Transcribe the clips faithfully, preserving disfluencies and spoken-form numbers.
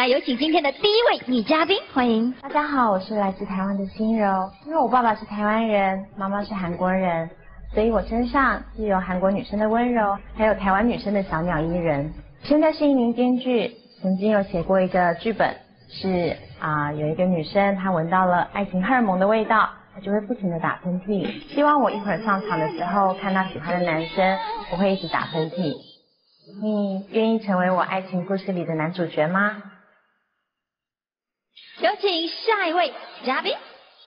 来，有请今天的第一位女嘉宾，欢迎。 大家好，我是来自台湾的心柔。因为我爸爸是台湾人，妈妈是韩国人，所以我身上既有韩国女生的温柔，还有台湾女生的小鸟依人。现在是一名编剧，曾经有写过一个剧本，是啊、呃、有一个女生她闻到了爱情荷尔蒙的味道，她就会不停的打喷嚏。希望我一会儿上场的时候，看到喜欢的男生，我会一直打喷嚏。你愿意成为我爱情故事里的男主角吗？ 有请下一位嘉宾。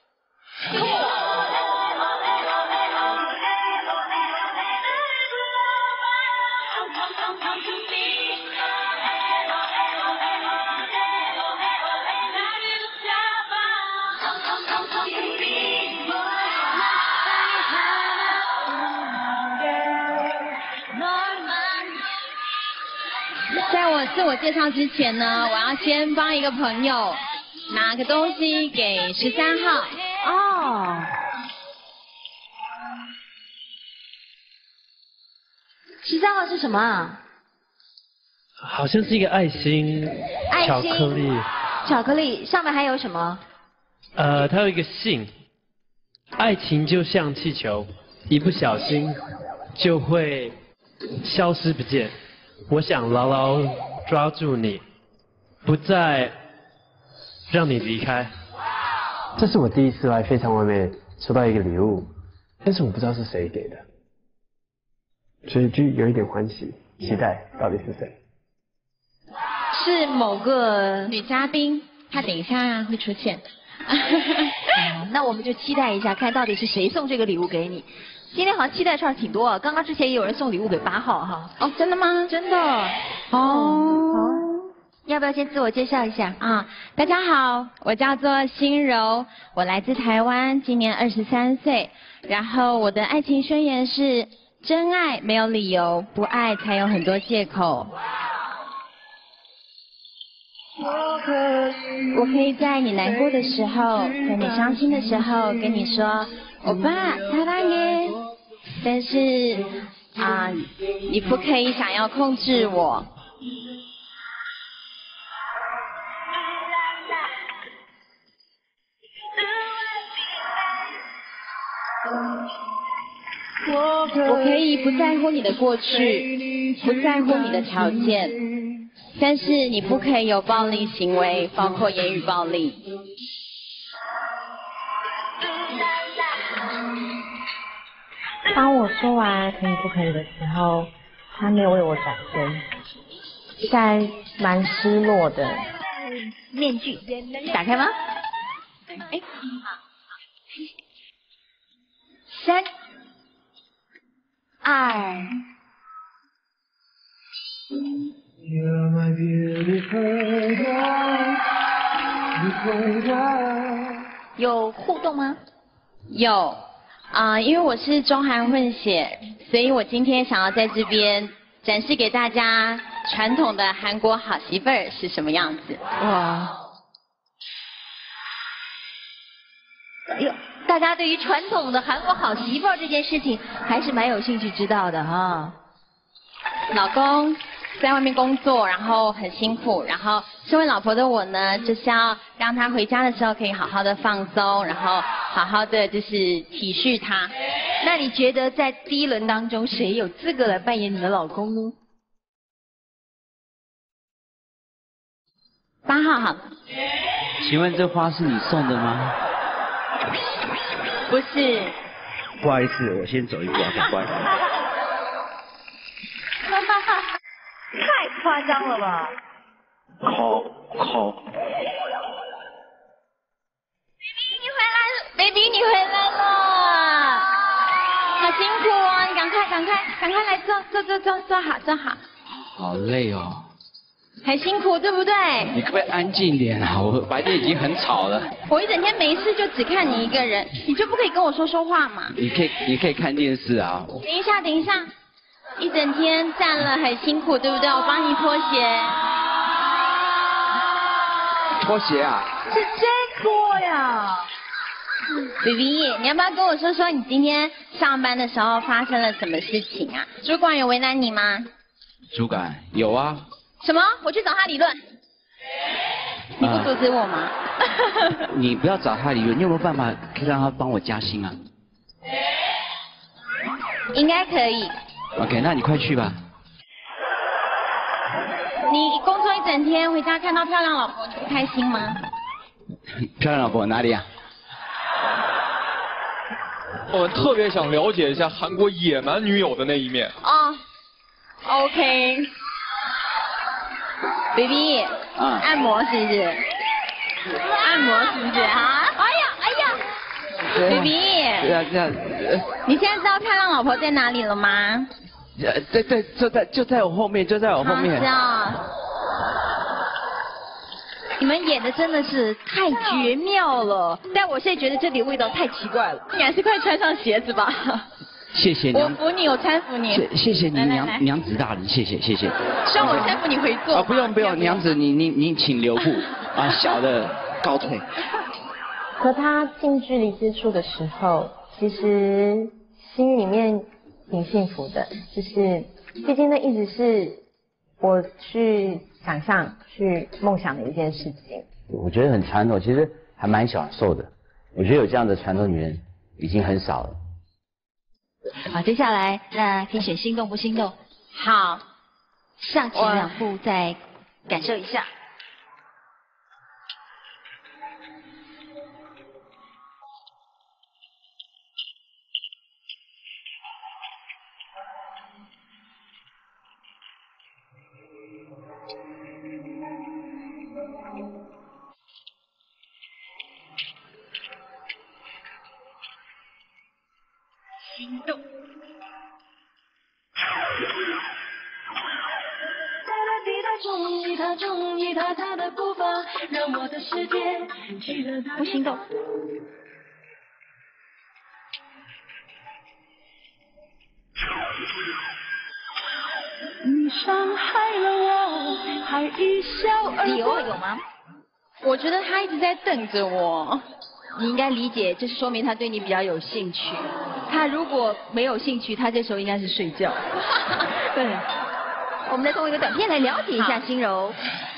在我自我介绍之前呢，我要先帮一个朋友拿个东西给十三号。 哦，十三号是什么啊？ 好像是一个爱心， 爱心巧克力。 巧克力上面还有什么？ 呃，它有一个信，爱情就像气球，一不小心就会消失不见。我想牢牢抓住你，不再让你离开。这是我第一次来非常完美收到一个礼物，但是我不知道是谁给的，所以就有一点欢喜，期待到底是谁。 是某个女嘉宾，她等一下会出现的。 嗯那我们就期待一下，看到底是谁送这个礼物给你。今天好像期待串挺多啊，刚刚之前也有人送礼物给八号哈。 哦，真的吗？ 真的。 哦。 要不要先自我介绍一下？ 啊，大家好，我叫做心柔，我来自台湾，今年二十三岁。然后我的爱情宣言是：真爱没有理由，不爱才有很多借口。我可以在你难过的时候，在你伤心的时候跟你说，欧巴，사랑해。但是啊，你不可以想要控制我。我可以不在乎你的过去，不在乎你的条件，但是你不可以有暴力行为，包括言语暴力。 当我说完可以不可以的时候，他没有为我转身，现在蛮失落的。 面具打开吗？哎，三二。有互动吗？ 有啊、呃，因为我是中韩混血，所以我今天想要在这边展示给大家传统的韩国好媳妇儿是什么样子。 哇！哎呦，大家对于传统的韩国好媳妇儿这件事情还是蛮有兴趣知道的哈。 老公在外面工作，然后很辛苦，然后身为老婆的我呢，就是要让他回家的时候可以好好的放松，然后好好的就是体恤他。 那你觉得在第一轮当中，谁有资格来扮演你的老公呢？ 八号好。 请问这花是你送的吗？ 不是。 不好意思，我先走一步啊，赶快。 太夸张了吧！ 好好。 baby 你回来了 ，baby 你回来了，好辛苦哦，你赶快赶快赶快来坐坐坐坐坐好坐好。 好累哦。 很辛苦对不对？ 你可不可以安静一点啊？我白天已经很吵了。 我一整天没事就只看你一个人，你就不可以跟我说说话嘛？ 你可以你可以看电视啊。 等一下等一下。一整天站了很辛苦，对不对？我帮你脱鞋。 脱鞋啊？ 是真脱呀 ！baby， 你要不要跟我说说你今天上班的时候发生了什么事情啊？主管有为难你吗？ 主管有啊。 什么？我去找他理论。 不阻止我吗？ 你不要找他理论，你有没有办法可以让他帮我加薪啊？ 应该可以。 OK， 那你快去吧。 你工作一整天，回家看到漂亮老婆，你不开心吗？ 漂亮老婆哪里啊？ 我们特别想了解一下韩国野蛮女友的那一面。 哦 ，OK。baby， 啊， 按摩是不是？按摩是不是啊？哎呀哎呀 ，baby。 对啊这样。 你现在知道漂亮老婆在哪里了吗？ 呃，对对，就在就在我后面，就在我后面。 是啊。 你们演的真的是太绝妙了，但我现在觉得这里味道太奇怪了。 你还是快穿上鞋子吧。 谢谢娘。 我扶你，我搀扶你。 谢谢谢你来来来娘娘子大人，谢谢谢谢。 让我搀扶你回座。 啊，不用不用，娘子你你你请留步啊，小的高退。 和他近距离接触的时候，其实心里面挺幸福的，就是毕竟那一直是我去想象、去梦想的一件事情。 我觉得很传统，其实还蛮享受的。我觉得有这样的传统女人已经很少了。 好，接下来那可以选心动不心动？ 好， 上前两步再感受一下。心动。不心动。 你伤害了我，还一笑而过。 理由有吗？ 我觉得他一直在瞪着我。 你应该理解，这是说明他对你比较有兴趣。他如果没有兴趣，他这时候应该是睡觉。对。我们再通过一个短片来了解一下心柔。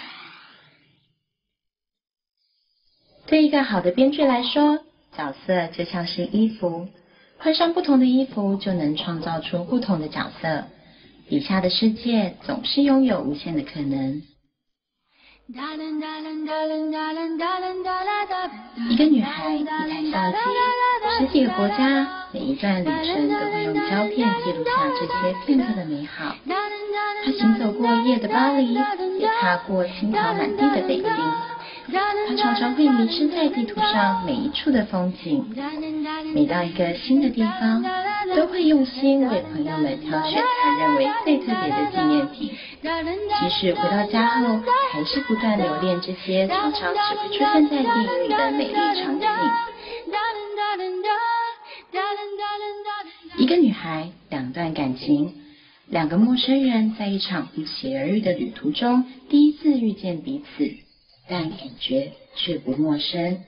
对一个好的编剧来说，角色就像是衣服，换上不同的衣服就能创造出不同的角色。笔下的世界总是拥有无限的可能。一个女孩，一台相机，十几个国家，每一段旅程都会用胶片记录下这些片刻的美好。她行走过夜的巴黎，也踏过青草满地的北京。她常常会迷失在地图上每一处的风景，每到一个新的地方，都会用心为朋友们挑选她认为最特别的纪念品。即使回到家后，还是不断留恋这些常常只会出现在电影里的美丽场景。一个女孩，两段感情，两个陌生人在一场不期而遇的旅途中，第一次遇见彼此，但感觉却不陌生。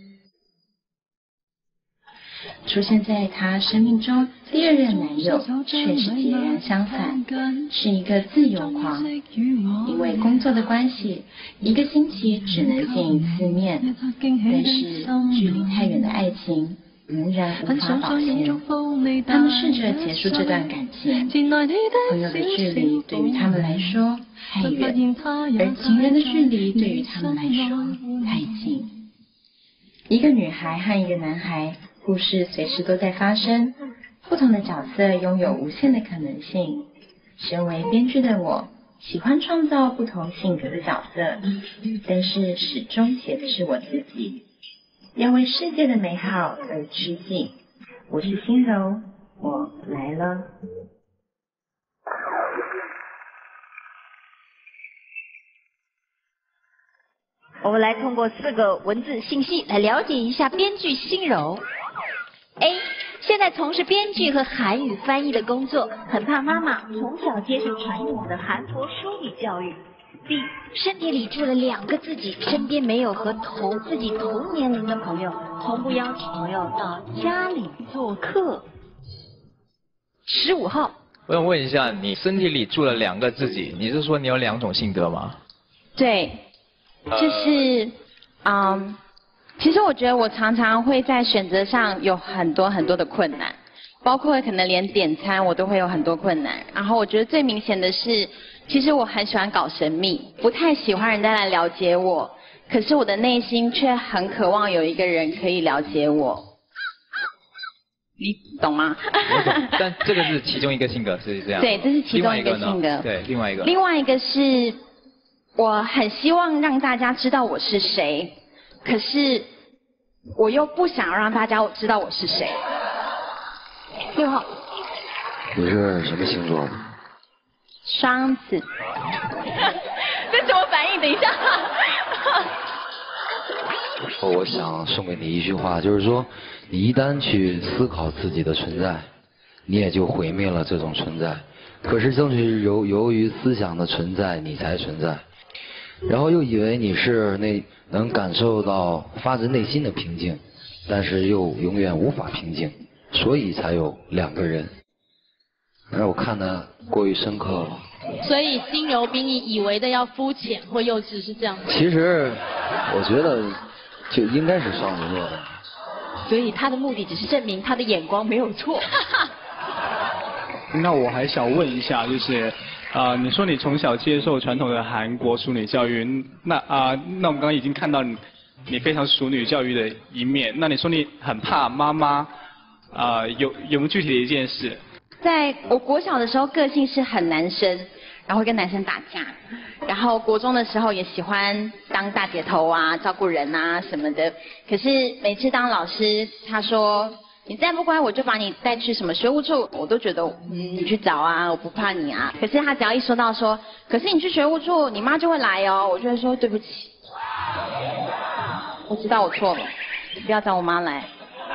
出现在他生命中第二任男友却是截然相反，是一个自由狂。因为工作的关系，一个星期只能见一次面，但是距离太远的爱情仍然无法保鲜。他们试着结束这段感情，朋友的距离对于他们来说太远，而情人的距离对于他们来说太近。一个女孩和一个男孩，故事随时都在发生，不同的角色拥有无限的可能性。身为编剧的我，喜欢创造不同性格的角色，但是始终写的是我自己，要为世界的美好而致敬。我是心柔，我来了。 我们来通过四个文字信息来了解一下编剧心柔。A. 现在从事编剧和韩语翻译的工作，很怕妈妈从小接受传统的韩国书语教育。B. 身体里住了两个自己，身边没有和同自己同年龄的朋友，从不邀请朋友到家里做客。十五号， 我想问一下，你身体里住了两个自己，你是说你有两种性格吗？ 对， 就是，嗯，其实我觉得我常常会在选择上有很多很多的困难，包括可能连点餐我都会有很多困难。然后我觉得最明显的是，其实我很喜欢搞神秘，不太喜欢人家来了解我，可是我的内心却很渴望有一个人可以了解我。你懂吗？ 我懂，但这个是其中一个性格是这样。 对，这是其中一个性格。 对，另外一个。 另外一个是，我很希望让大家知道我是谁，可是我又不想让大家知道我是谁。六号。 你是什么星座的？ 双子。这什么反应？等一下。 我想送给你一句话，就是说，你一旦去思考自己的存在，你也就毁灭了这种存在。可是正是由由于思想的存在，你才存在。然后又以为你是那能感受到发自内心的平静，但是又永远无法平静，所以才有两个人。让我看得过于深刻了。 所以心柔比你以为的要肤浅或幼稚，是这样吗？ 其实我觉得就应该是双子座的。 所以他的目的只是证明他的眼光没有错。 那我还想问一下，就是啊、呃，你说你从小接受传统的韩国淑女教育，那啊、呃，那我们刚刚已经看到你你非常淑女教育的一面，那你说你很怕妈妈啊、呃，有有没有具体的一件事？ 在我国小的时候，个性是很男生，然后会跟男生打架，然后国中的时候也喜欢当大姐头啊，照顾人啊什么的。可是每次当老师，他说你再不乖，我就把你带去什么学务处，我都觉得嗯你去找啊，我不怕你啊。可是他只要一说到说，可是你去学务处，你妈就会来哦，我就会说对不起，我知道我错了，你不要找我妈来。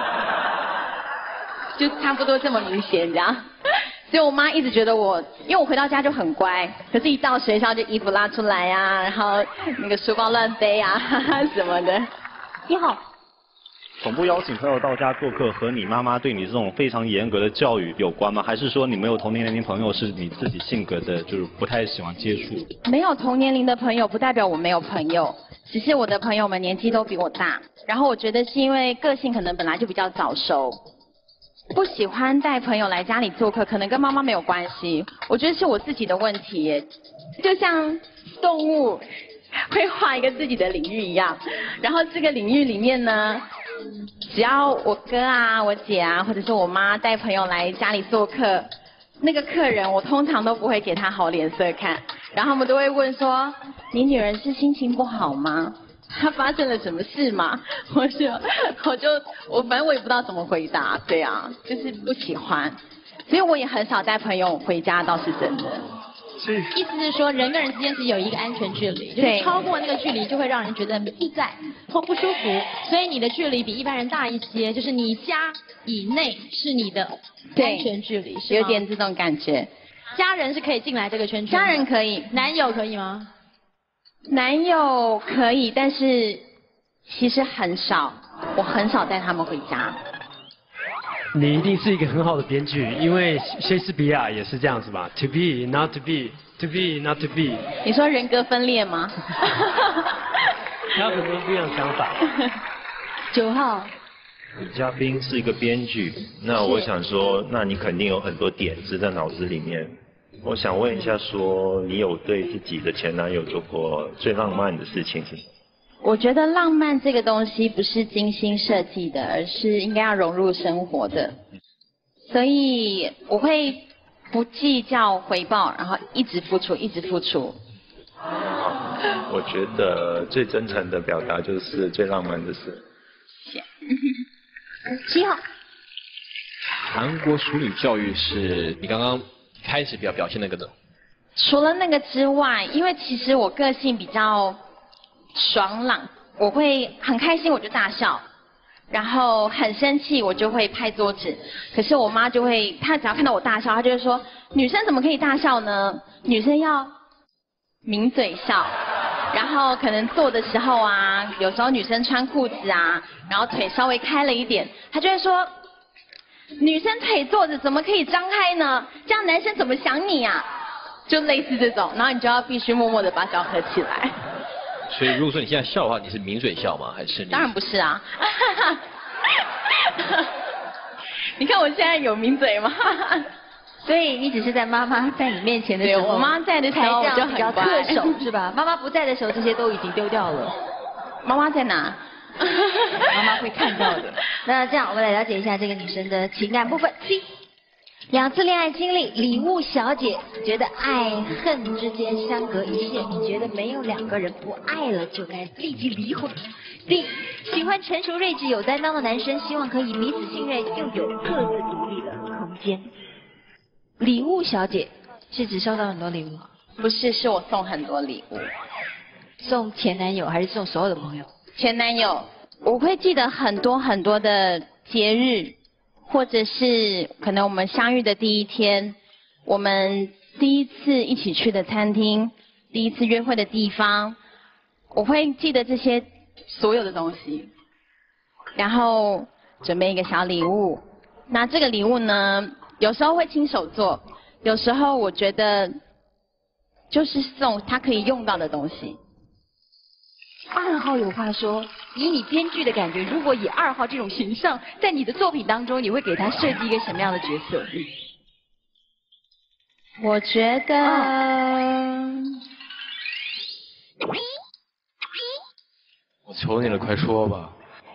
就差不多这么明显这样，所以我妈一直觉得我，因为我回到家就很乖，可是一到学校就衣服拉出来啊，然后那个书包乱背啊什么的。 你好。 总部邀请朋友到家做客，和你妈妈对你这种非常严格的教育有关吗？还是说你没有同年龄朋友，是你自己性格的，就是不太喜欢接触？ 没有同年龄的朋友，不代表我没有朋友，只是我的朋友们年纪都比我大。然后我觉得是因为个性可能本来就比较早熟。不喜欢带朋友来家里做客，可能跟妈妈没有关系，我觉得是我自己的问题耶。就像动物会画一个自己的领域一样，然后这个领域里面呢，只要我哥啊、我姐啊，或者是我妈带朋友来家里做客，那个客人我通常都不会给他好脸色看，然后他们都会问说：“你女人是心情不好吗？她发生了什么事吗？”我就我就我反正我也不知道怎么回答，对啊，就是不喜欢，所以我也很少带朋友回家，倒是真的。 意思是说，人跟人之间是有一个安全距离，就是超过那个距离就会让人觉得意在或不舒服，所以你的距离比一般人大一些，就是你家以内是你的安全距离，是吗？ 有点这种感觉。 家人是可以进来这个圈圈， 家人可以， 男友可以吗？ 男友可以，但是其实很少，我很少带他们回家。 你一定是一个很好的编剧，因为莎士比亚也是这样子吧 ？To be, not to be, to be, not to be。 你说人格分裂吗？ 还有很多不一样的想法。 九号。 嘉宾是一个编剧，那我想说，那你肯定有很多点子在脑子里面。我想问一下说，你有对自己的前男友做过最浪漫的事情是什么？ 我觉得浪漫这个东西不是精心设计的，而是应该要融入生活的。所以我会不计较回报，然后一直付出，一直付出。 我觉得最真诚的表达就是最浪漫的事。 谢谢。 七号。 韩国淑女教育是你刚刚开始比较表现那个的。 除了那个之外，因为其实我个性比较爽朗，我会很开心我就大笑，然后很生气我就会拍桌子。可是我妈就会，她只要看到我大笑，她就会说：女生怎么可以大笑呢？女生要抿嘴笑。然后可能坐的时候啊，有时候女生穿裤子啊，然后腿稍微开了一点，她就会说：女生腿坐着怎么可以张开呢？这样男生怎么想你啊？就类似这种，然后你就要必须默默的把脚合起来。 所以如果说你现在笑的话，你是抿嘴笑吗？还是你？ 当然不是啊。你看我现在有抿嘴吗？ 所以你只是在妈妈在你面前的时候， 对我妈在的时候我就很比较恪守，是吧？妈妈不在的时候，这些都已经丢掉了。 妈妈在哪？ 妈妈会看到的。那这样，我们来了解一下这个女生的情感部分。七，两次恋爱经历，礼物小姐觉得爱恨之间相隔一线，你觉得没有两个人不爱了就该立即离婚。D，喜欢成熟睿智有担当的男生，希望可以彼此信任又有各自独立的空间。礼物小姐是指收到很多礼物？ 不是，是我送很多礼物。 送前男友还是送所有的朋友？ 前男友，我会记得很多很多的节日，或者是可能我们相遇的第一天，我们第一次一起去的餐厅，第一次约会的地方，我会记得这些所有的东西，然后准备一个小礼物。那这个礼物呢，有时候会亲手做，有时候我觉得就是送他可以用到的东西。 二号有话说，以你编剧的感觉，如果以二号这种形象在你的作品当中，你会给他设计一个什么样的角色？ 我觉得、哦、 我求你了，快说吧。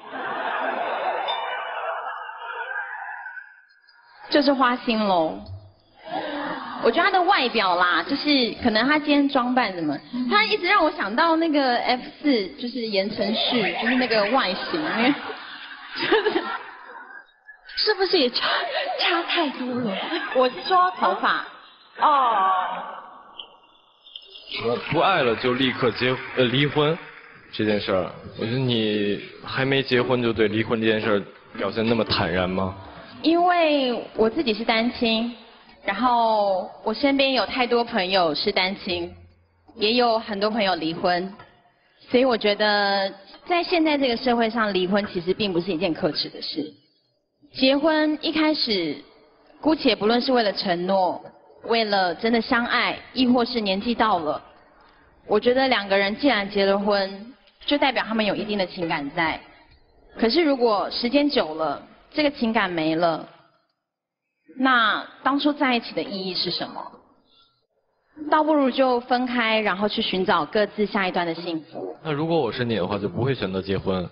就是花心喽。我觉得他的外表啦，就是可能他今天装扮什么，他一直让我想到那个 F 四，就是言承旭，就是那个外形，那个就是是不是也差差太多了？ 我是说头发。哦。 我不爱了就立刻结呃离婚这件事儿，我觉得你还没结婚就对离婚这件事儿表现那么坦然吗？ 因为我自己是单亲。然后我身边有太多朋友是单亲，也有很多朋友离婚，所以我觉得在现在这个社会上，离婚其实并不是一件可耻的事。结婚一开始，姑且不论是为了承诺，为了真的相爱，亦或是年纪到了，我觉得两个人既然结了婚，就代表他们有一定的情感在。可是如果时间久了，这个情感没了，那当初在一起的意义是什么？倒不如就分开，然后去寻找各自下一段的幸福。 那如果我是你的话，就不会选择结婚。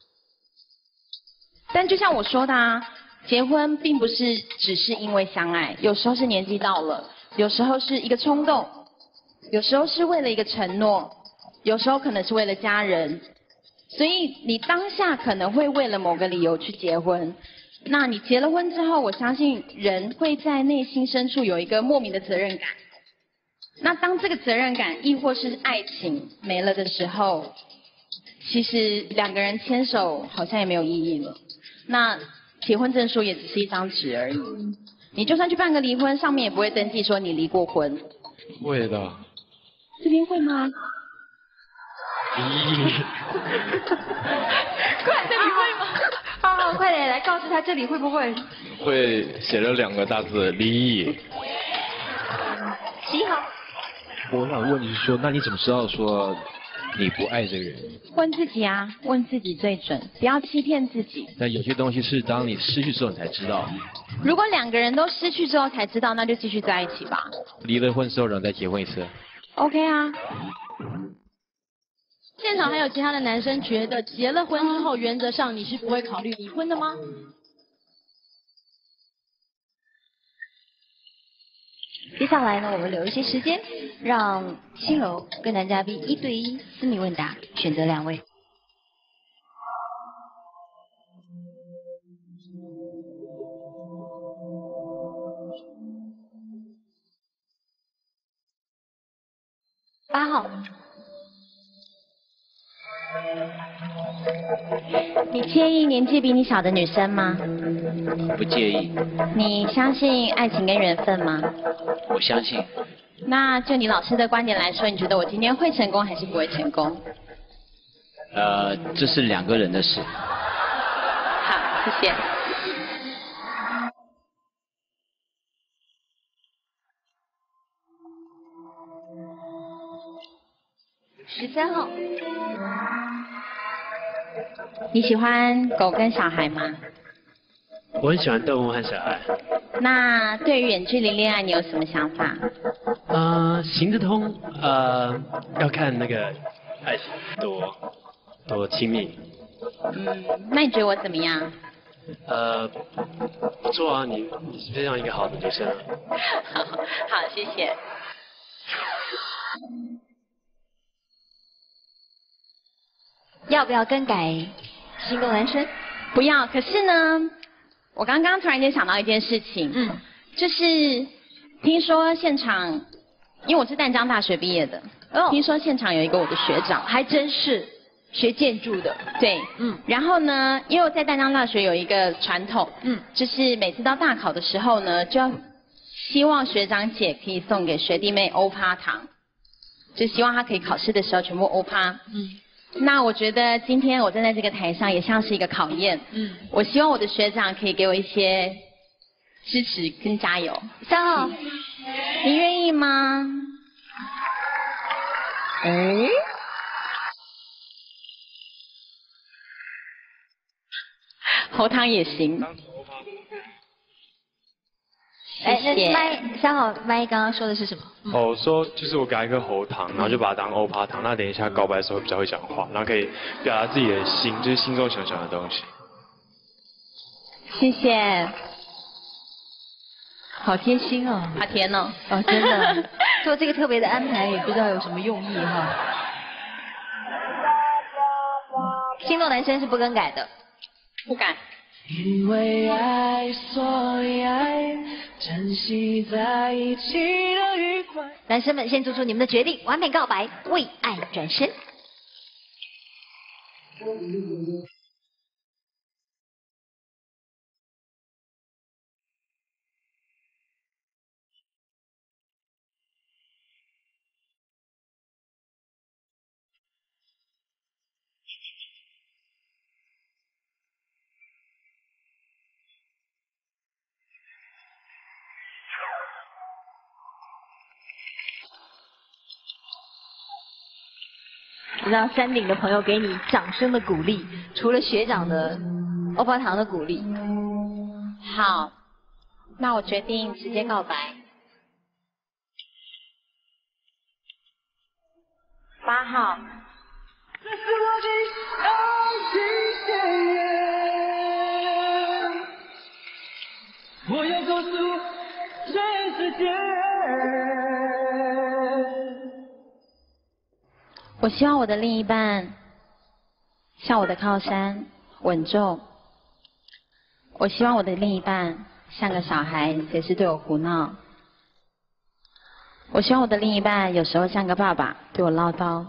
但就像我说的啊，结婚并不是只是因为相爱，有时候是年纪到了，有时候是一个冲动，有时候是为了一个承诺，有时候可能是为了家人。所以你当下可能会为了某个理由去结婚。那你结了婚之后，我相信人会在内心深处有一个莫名的责任感。那当这个责任感亦或是爱情没了的时候，其实两个人牵手好像也没有意义了。那结婚证书也只是一张纸而已。你就算去办个离婚，上面也不会登记说你离过婚。 会的。 这边会吗？ 咦。 快，这里会吗？好好，快点来告诉他这里会不会？ 会写着两个大字离异。 七号。 我想问你是说，那你怎么知道说你不爱这个人？ 问自己啊，问自己最准，不要欺骗自己。 但有些东西是当你失去之后你才知道。 如果两个人都失去之后才知道，那就继续在一起吧。 离了婚之后然后再结婚一次。 OK 啊。 现场还有其他的男生觉得结了婚之后，原则上你是不会考虑离婚的吗？ 接下来呢，我们留一些时间，让心柔跟男嘉宾一对一私密问答，选择两位。八号。 你介意年纪比你小的女生吗？ 不介意。 你相信爱情跟缘分吗？ 我相信。 那就你老师的观点来说，你觉得我今天会成功还是不会成功？ 呃，这是两个人的事。 好，谢谢。 十三号。 你喜欢狗跟小孩吗？ 我很喜欢动物和小孩。 那对于远距离恋爱，你有什么想法？ 呃，行得通，呃，要看那个爱情多多亲密。 嗯，那你觉得我怎么样？ 呃，不错啊，你你是非常一个好的女生。 好，好，谢谢。 要不要更改心动男生？ 不要。可是呢，我刚刚突然间想到一件事情，嗯，就是听说现场，因为我是淡江大学毕业的，哦，听说现场有一个我的学长， 还真是学建筑的， 对，嗯，然后呢，因为我在淡江大学有一个传统，嗯，就是每次到大考的时候呢，就要希望学长姐可以送给学弟妹欧趴糖，就希望他可以考试的时候全部欧趴，嗯。那我觉得今天我站在这个台上也像是一个考验，嗯，我希望我的学长可以给我一些支持跟加油。 三号， 你愿意吗？哎，喉糖也行。 哎，那麦三号麦刚刚说的是什么？ 哦，我说就是我给他一个喉糖，然后就把它当欧趴糖。那等一下告白的时候比较会讲话，然后可以表达自己的心，就是心中想想的东西。 谢谢。 好贴心哦， 好甜哦。 哦，真的。做这个特别的安排，也不知道有什么用意哈。心动男生是不更改的。 不改。 因为爱，所以爱，珍惜在一起的愉快。 男生们先做出你们的决定，完美告白，为爱转身。让山顶的朋友给你掌声的鼓励，除了学长的欧巴糖的鼓励。 好，那我决定直接告白。八号。 这是我最想体现，我要告诉全世界。 我希望我的另一半像我的靠山，稳重。我希望我的另一半像个小孩，随时对我胡闹。我希望我的另一半有时候像个爸爸，对我唠叨。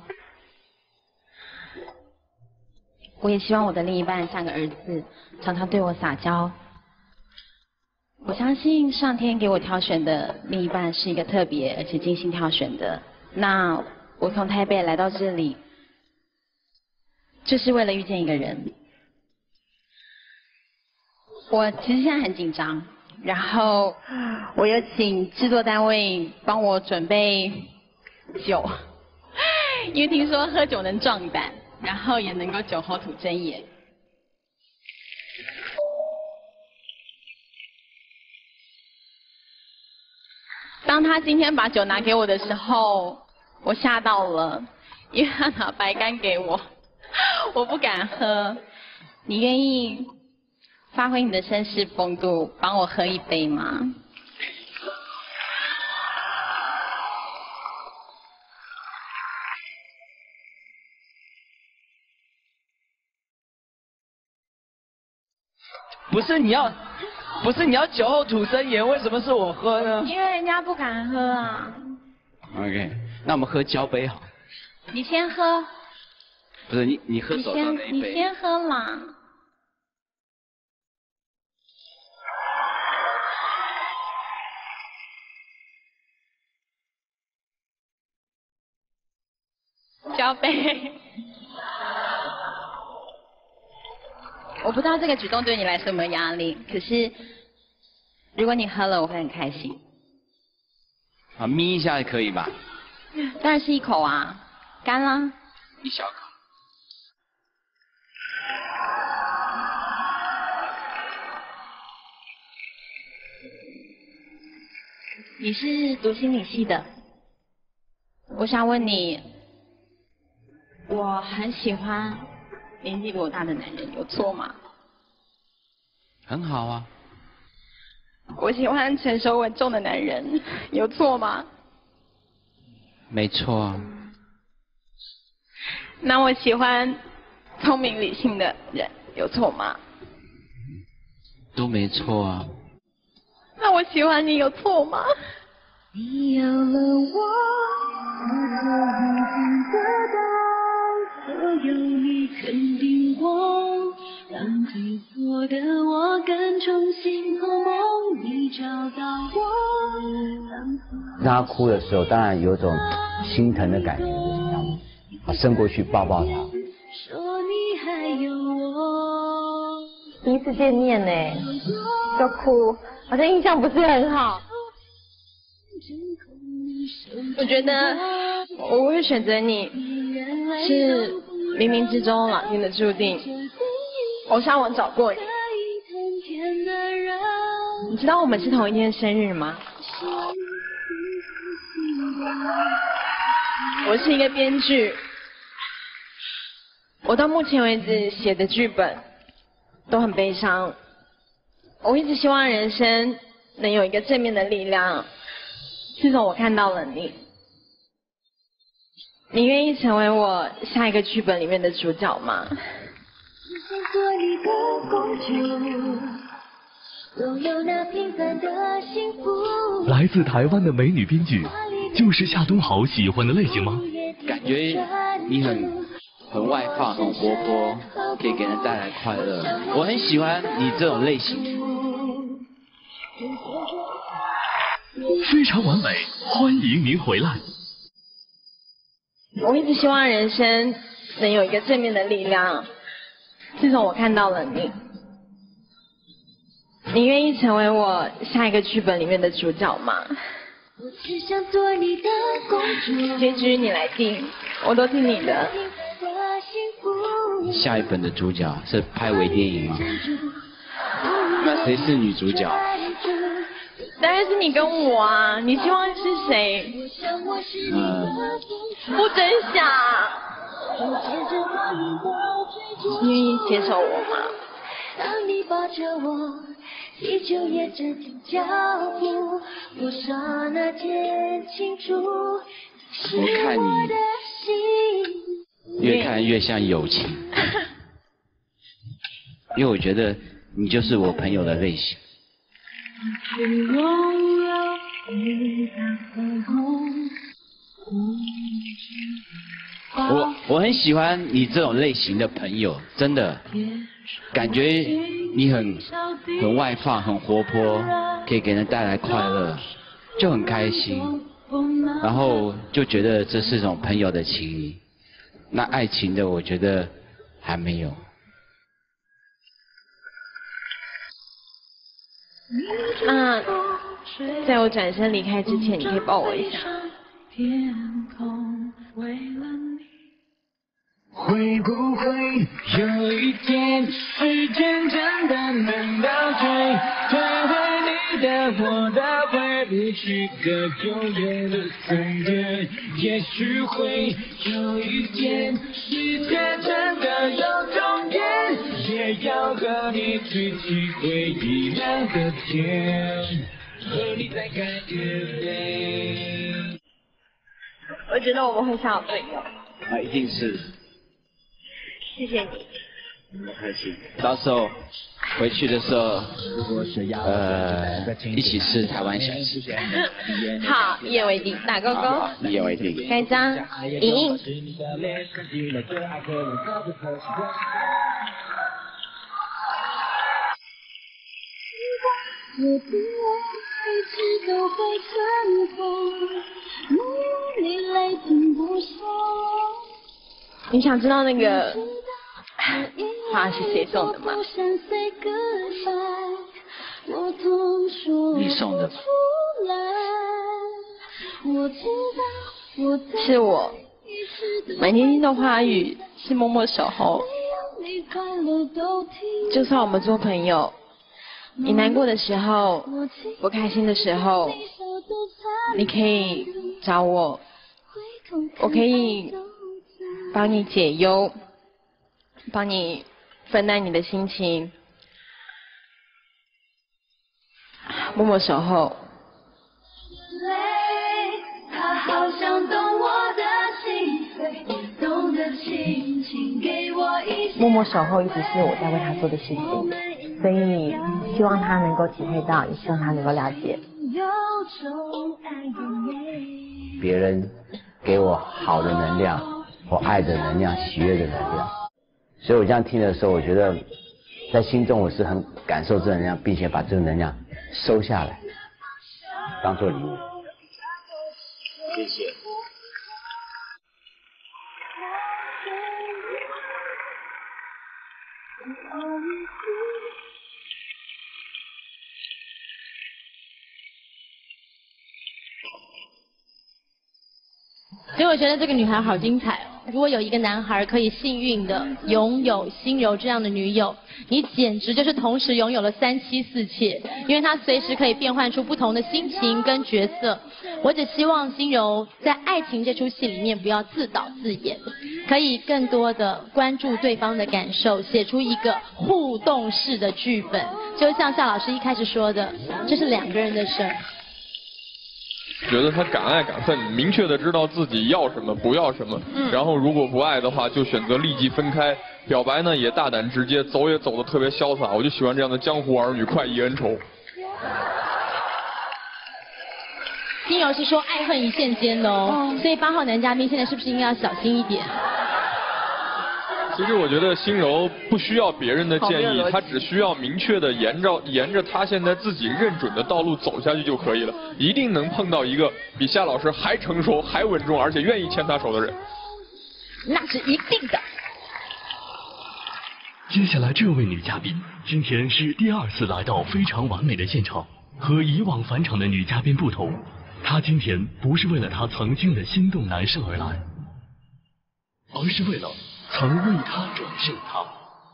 我也希望我的另一半像个儿子，常常对我撒娇。我相信上天给我挑选的另一半是一个特别而且精心挑选的。那我从台北来到这里，就是为了遇见一个人。我其实现在很紧张，然后我有请制作单位帮我准备酒，因为听说喝酒能壮胆，然后也能够酒后吐真言。当他今天把酒拿给我的时候，我吓到了，因为他拿白干给我，我不敢喝。你愿意发挥你的绅士风度，帮我喝一杯吗？ 不是你要，不是你要酒后吐真言，为什么是我喝呢？ 因为人家不敢喝啊。 OK， 那我们喝交杯好。 你先喝。 不是你，你喝你手上那先， 一杯。 你先喝啦。交杯。我不知道这个举动对你来说有没有压力，可是如果你喝了，我会很开心。 啊，眯一下可以吧？ 当然是一口啊，干啦。 一小口。 你是读心理系的，我想问你，我很喜欢年纪比我大的男人，有错吗？ 很好啊。 我喜欢成熟稳重的男人，有错吗？ 没错啊。 那我喜欢聪明理性的人，有错吗？ 都没错啊。 那我喜欢你有错吗？ 你有了我，我就有你肯定我，让退缩的我更重新从梦里找到我。 让他哭的时候，当然有种心疼的感觉，啊，伸过去抱抱他。 说你还有我。 第一次见面呢，就哭，好像印象不是很好。 我觉得我会选择你，是冥冥之中老天的注定。我上网找过你，你知道我们是同一天生日吗？我是一个编剧，我到目前为止写的剧本都很悲伤。我一直希望人生能有一个正面的力量。自从我看到了你，你愿意成为我下一个剧本里面的主角吗？ 做你的公主，拥有那平凡的幸福。 来自台湾的美女编剧，就是夏东豪喜欢的类型吗？ 感觉你很很外放，很活泼，可以给人带来快乐。我很喜欢你这种类型。 非常完美，欢迎您回来。 我一直希望人生能有一个正面的力量。自从我看到了你，你愿意成为我下一个剧本里面的主角吗？ 我只想做你的公主。 结局你来定，我都听你的。 下一本的主角是拍微电影吗？那谁是女主角？ 当然是你跟我啊！你希望是谁？ 嗯， 不真相。你愿意接受我吗？ 当你抱着我，地球也暂停脚步，多刹那间清楚，是我的心。 越看越像友情，因为我觉得你就是我朋友的类型。我我很喜欢你这种类型的朋友，真的，感觉你很很外放，很活泼，可以给人带来快乐，就很开心，然后就觉得这是种朋友的情谊。那爱情的，我觉得还没有。 那在我转身离开之前，你可以抱我一下。 会不会有一天，时间真的能倒退，退回你的我的回不去个永远的三点。也许会有一天，世界真的有终点，也要和你去体会一亮的天，和你在看月亮。 我觉得我们会像好朋友。 啊，一定是。 谢谢你。 不客气。到时候回去的时候，呃，一起吃台湾小吃。 好，一言为定，打勾勾。 一言为定。 盖章，影印。 我的爱一直都会存活，没有你泪停不下。 你想知道那个花是谁送的吗？ 你送的。 是我。满天星的花语是默默守候。就算我们做朋友，你难过的时候，不开心的时候， 你可以找我，我可以帮你解忧，帮你分担你的心情，默默守候。 他好像懂我的心扉，懂得轻轻给我一些。 默默守候一直是我在为他做的事情，所以希望他能够体会到，也希望他能够了解。 别人给我好的能量，我爱的能量，喜悦的能量，所以我这样听的时候，我觉得在心中我是很感受这能量，并且把这个能量收下来，当做礼物。 谢谢。 所以我觉得这个女孩好精彩哦。如果有一个男孩可以幸运的拥有心柔这样的女友，你简直就是同时拥有了三妻四妾，因为她随时可以变换出不同的心情跟角色。我只希望心柔在爱情这出戏里面不要自导自演，可以更多的关注对方的感受，写出一个互动式的剧本。就像夏老师一开始说的，这是两个人的事儿。 觉得他敢爱敢恨，明确的知道自己要什么不要什么， 嗯、 然后如果不爱的话就选择立即分开，表白呢也大胆直接，走也走得特别潇洒，我就喜欢这样的江湖儿女，快意恩仇。 心柔是说爱恨一线间的哦，嗯、所以八号男嘉宾现在是不是应该要小心一点？ 其实我觉得心柔不需要别人的建议，他只需要明确的沿着沿着他现在自己认准的道路走下去就可以了，一定能碰到一个比夏老师还成熟、还稳重，而且愿意牵他手的人。 那是一定的。 接下来这位女嘉宾今天是第二次来到《非常完美的现场》，和以往返场的女嘉宾不同，她今天不是为了她曾经的心动男生而来，而是为了曾为他转身他。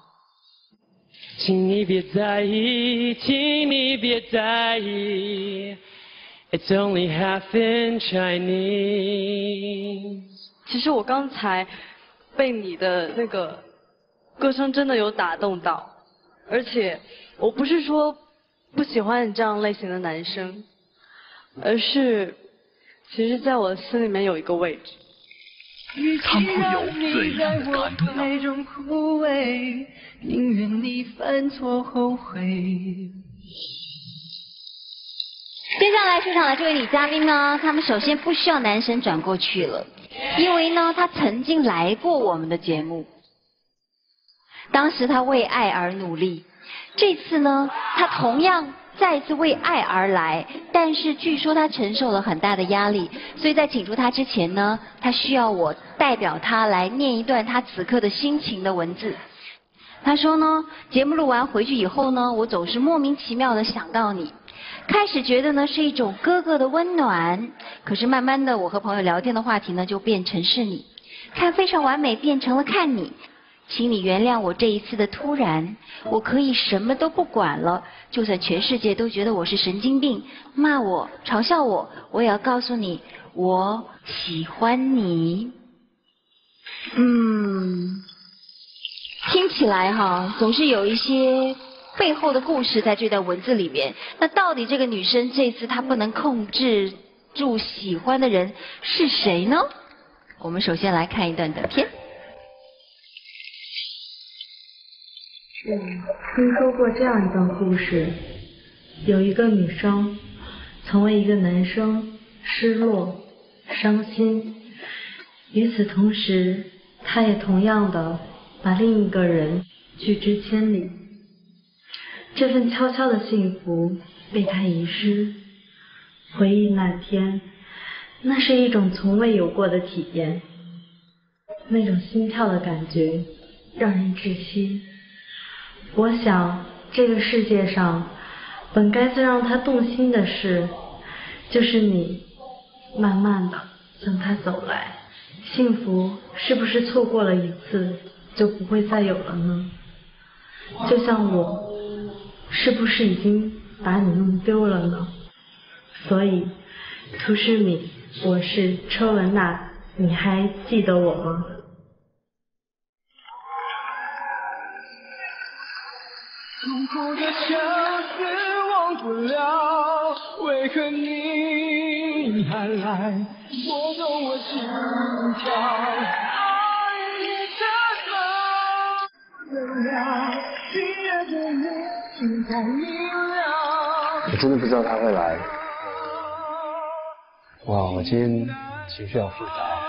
请你别在意，请你别在意 ，It's only half in Chinese。 其实我刚才被你的那个歌声真的有打动到，而且我不是说不喜欢你这样类型的男生，而是其实在我的心里面有一个位置。 他们会有怎样的感动呢？ 宁愿你犯错后悔。 接下来出场的这位女嘉宾呢，她们首先不需要男神转过去了，因为呢，她曾经来过我们的节目，当时她为爱而努力，这次呢，她同样再次为爱而来，但是据说她承受了很大的压力，所以在请出她之前呢，她需要我代表她来念一段她此刻的心情的文字。她说呢，节目录完回去以后呢，我总是莫名其妙的想到你，开始觉得呢是一种哥哥的温暖，可是慢慢的我和朋友聊天的话题呢就变成是你，看非常完美变成了看你。请你原谅我这一次的突然，我可以什么都不管了，就算全世界都觉得我是神经病，骂我嘲笑我，我也要告诉你我喜欢你。嗯，听起来哈总是有一些背后的故事在这段文字里面，那到底这个女生这次她不能控制住喜欢的人是谁呢？我们首先来看一段短片。 我听说过这样一段故事，有一个女生曾为一个男生失落、伤心，与此同时，她也同样的把另一个人拒之千里。这份悄悄的幸福被她遗失。回忆那天，那是一种从未有过的体验，那种心跳的感觉让人窒息。我想这个世界上本该最让他动心的事，就是你慢慢的向他走来。幸福是不是错过了一次就不会再有了呢？就像我是不是已经把你弄丢了呢？所以涂诗敏，我是车文娜，你还记得我吗？ 痛苦的相思忘不了，为何你还来拨动我心跳？爱你怎么了？亲爱的你，请太明了。 我真的不知道他会来。哇，我今天情绪好复杂。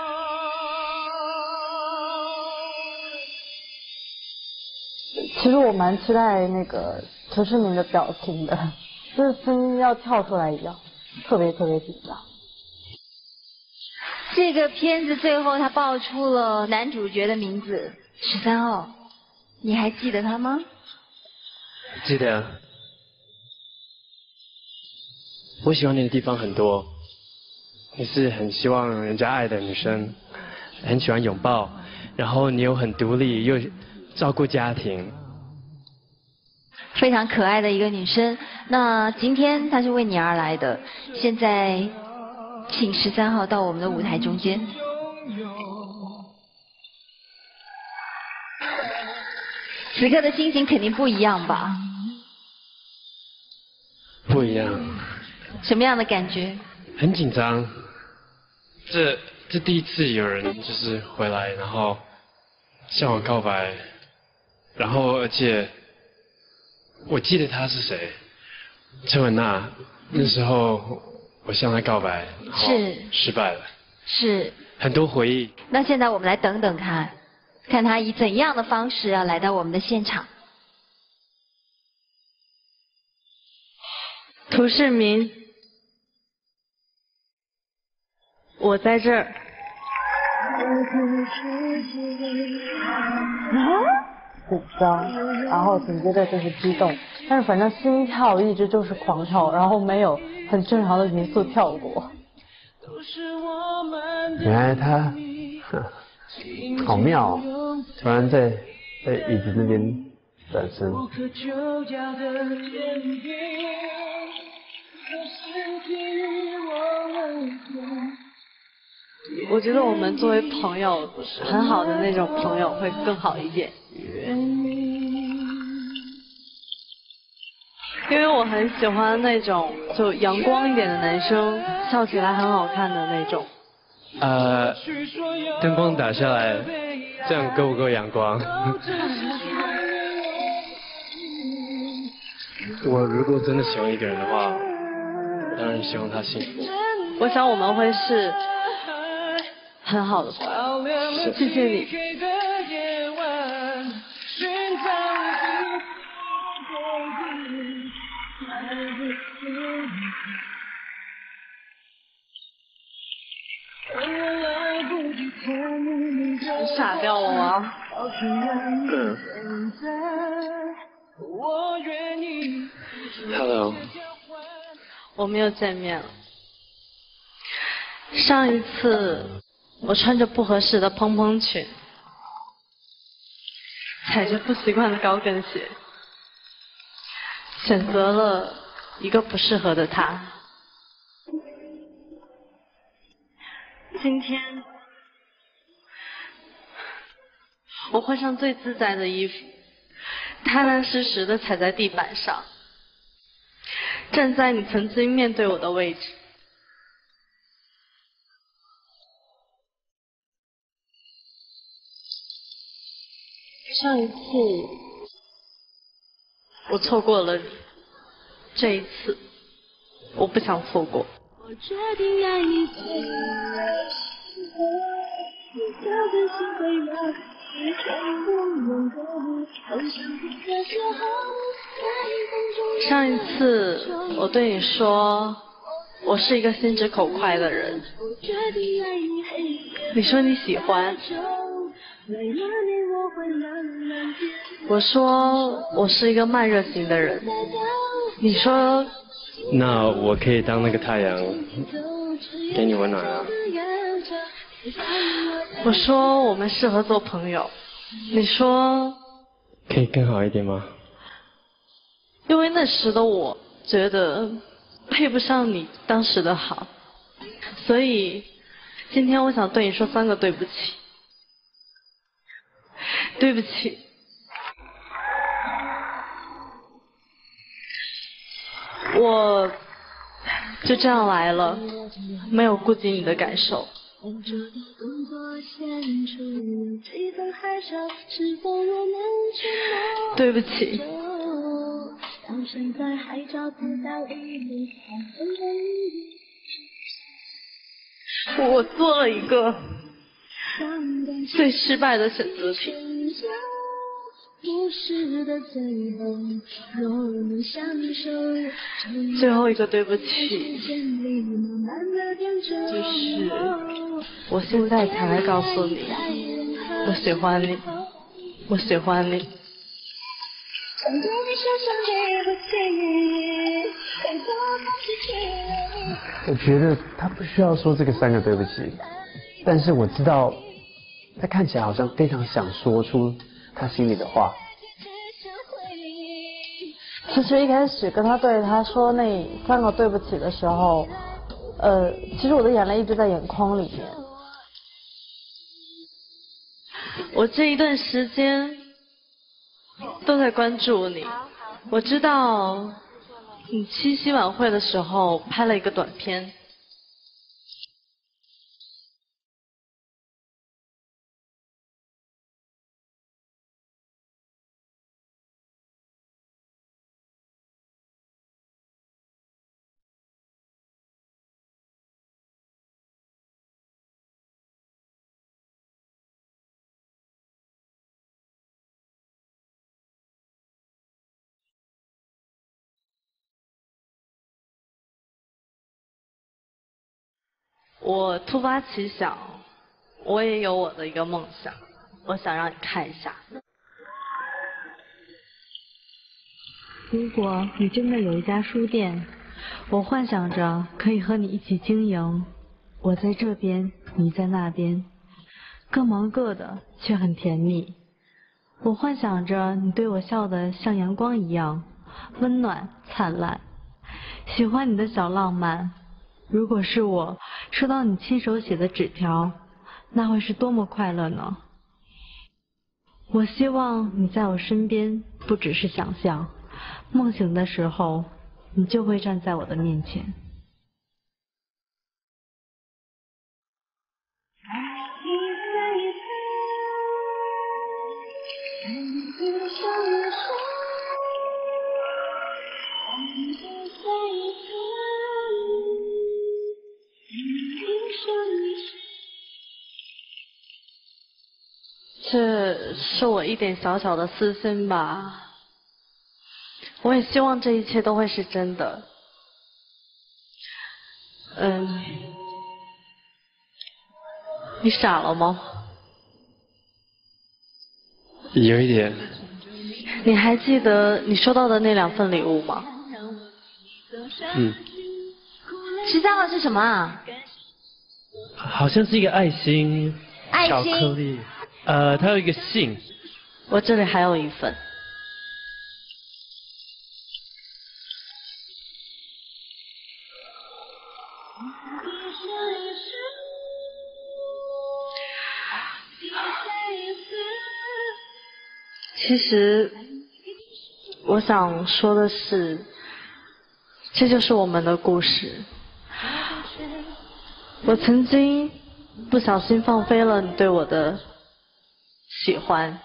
其实我蛮期待那个涂诗敏的表情的，就是心要跳出来一样，特别特别紧张。 这个片子最后他爆出了男主角的名字十三号，你还记得他吗？ 记得。我喜欢你的地方很多，你是很希望人家爱的女生，很喜欢拥抱，然后你又很独立，又照顾家庭。 非常可爱的一个女生，那今天她是为你而来的。现在，请十三号到我们的舞台中间。此刻的心情肯定不一样吧？ 不一样。 什么样的感觉？ 很紧张。这这第一次有人就是回来，然后向我告白，然后而且。我记得他是谁，车文娜。那时候我向他告白， 是失败了， 是很多回忆。 那现在我们来等等看，看他以怎样的方式要来到我们的现场。 涂世民，我在这儿。 紧张，然后紧接着就是激动，但是反正心跳一直就是狂跳，然后没有很正常的匀速跳过。 原来他好妙、哦，突然在在椅子那边转身。 我觉得我们作为朋友，很好的那种朋友会更好一点。因为我很喜欢那种就阳光一点的男生，笑起来很好看的那种。 呃，灯光打下来，这样够不够阳光？我如果真的喜欢一个人的话，我当然希望他幸福。 我想我们会是很好的朋友，谢谢你。你傻掉了吗？ 嗯。Hello。 我们又见面了。上一次我穿着不合适的蓬蓬裙，踩着不习惯的高跟鞋，选择了一个不适合的他。今天我换上最自在的衣服，踏踏实实的踩在地板上，站在你曾经面对我的位置。上一次我错过了你，这一次我不想错过。我决定爱你最上一次我对你说我是一个心直口快的人，你说你喜欢，我说我是一个慢热型的人，你说那我可以当那个太阳，给你温暖啊。 我说我们适合做朋友，你说可以更好一点吗？ 因为那时的我觉得配不上你当时的好， 所以今天我想对你说三个对不起。对不起，我就这样来了，没有顾及你的感受。对不起。我做了一个最失败的选择题。最后一个对不起，就是我现在才来告诉你，我喜欢你，我喜欢你。 我觉得他不需要说这个三个对不起，但是我知道他看起来好像非常想说出他心里的话。 其实一开始跟他对他说那三个对不起的时候，呃，其实我的眼泪一直在眼眶里面。 我这一段时间都在关注你，我知道你七夕晚会的时候拍了一个短片。我突发奇想，我也有我的一个梦想，我想让你看一下。 如果你真的有一家书店，我幻想着可以和你一起经营，我在这边，你在那边，各忙各的，却很甜蜜。我幻想着你对我笑得像阳光一样温暖灿烂，喜欢你的小浪漫。如果是我收到你亲手写的纸条，那会是多么快乐呢？我希望你在我身边，不只是想象，梦醒的时候，你就会站在我的面前。 这是我一点小小的私心吧，我也希望这一切都会是真的。嗯，你傻了吗？ 有一点。 你还记得你收到的那两份礼物吗？ 嗯。 十三号是什么啊？ 好像是一个爱心， 爱心巧克力，呃，它有一个信。 我这里还有一份。其实我想说的是，这就是我们的故事。我曾经不小心放飞了你对我的喜欢，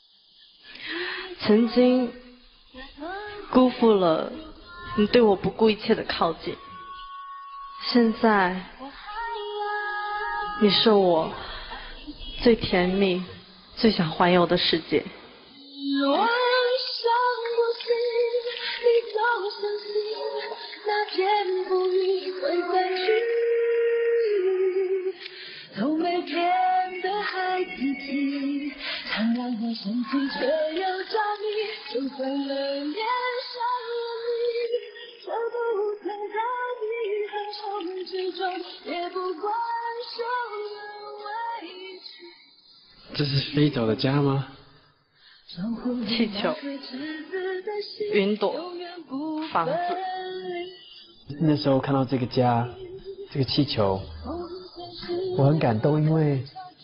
曾经辜负了你对我不顾一切的靠近，现在你是我最甜蜜最想环游的世界。 晚上我心里总相信那片风雨会再去，从没变的孩子气，灿烂和深情却又着迷，就算冷眼伤了你，这不曾在你很愁之中，也不管受了委屈。 这是飞走的家吗？ 气球、云朵、房子。 那时候看到这个家， 这个气球，我很感动，因为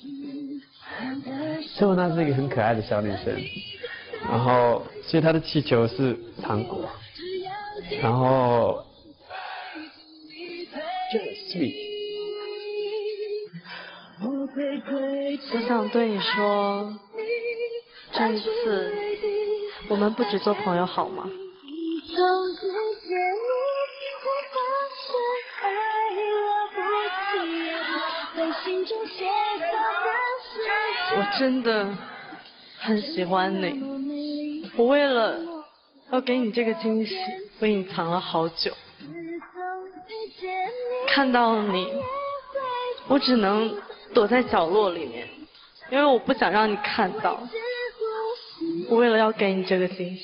陈文娜是一个很可爱的小女生，然后所以她的气球是糖果，然后就很 sweet。 我想对你说，这一次我们不只做朋友好吗？我真的很喜欢你，我为了要给你这个惊喜，我隐藏了好久。看到你，我只能躲在角落里面，因为我不想让你看到。我为了要给你这个惊喜。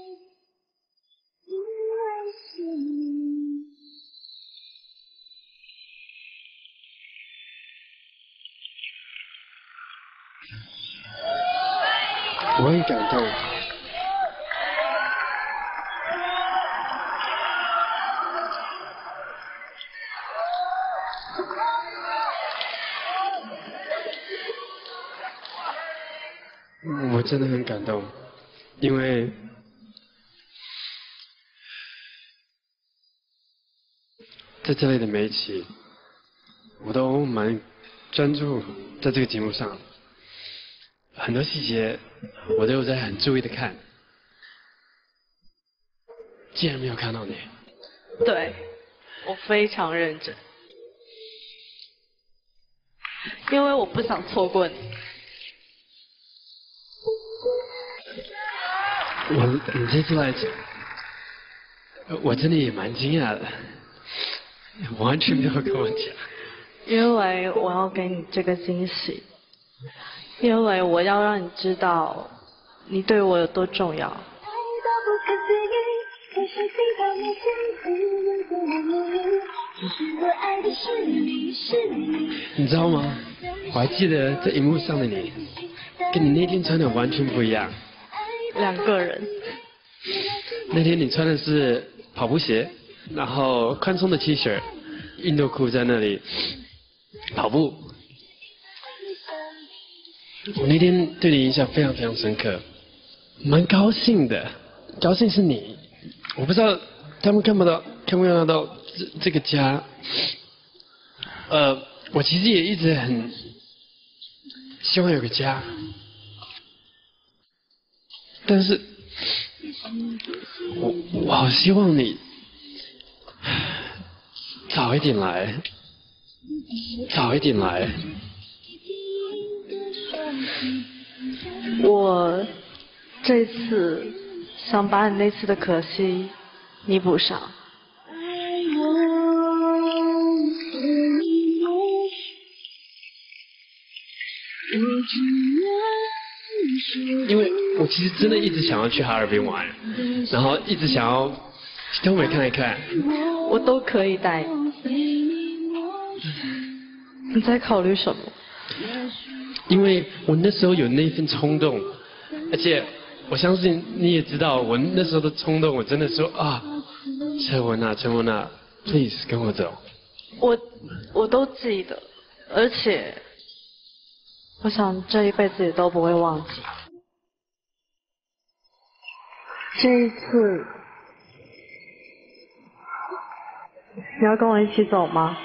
我很感动。我真的很感动，因为在这类的每一期，我都蛮专注在这个节目上，很多细节我都有在很注意的看。竟然没有看到你。 对，我非常认真，因为我不想错过你。 我你这次来讲，我真的也蛮惊讶的，完全没有跟我讲。 因为我要给你这个惊喜，因为我要让你知道你对我有多重要。 你知道吗？我还记得在荧幕上的你，跟你那天穿的完全不一样。 两个人。 那天你穿的是跑步鞋，然后宽松的 T 恤，运动裤在那里跑步。我那天对你印象非常非常深刻，蛮高兴的。高兴是你，我不知道他们看不到看不看得到这这个家。呃，我其实也一直很希望有个家。但是，我我好希望你早一点来，早一点来。 我这次想把你那次的可惜弥补上。 因为我其实真的一直想要去哈尔滨玩，然后一直想要去东北看一看。 我都可以带你。你在考虑什么？ 因为我那时候有那份冲动，而且我相信你也知道，我那时候的冲动，我真的说啊，陈文娜，陈文娜 ，please 跟我走。 我我都记得，而且我想这一辈子也都不会忘记。这一次，你要跟我一起走吗？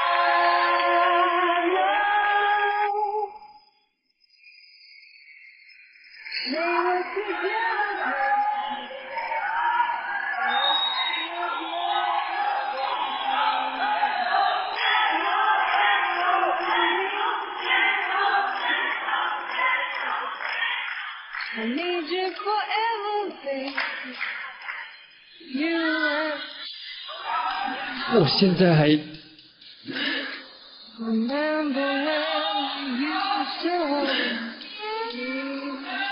I need you forever, baby. You are. 我现在还 Remember when you used to hold me.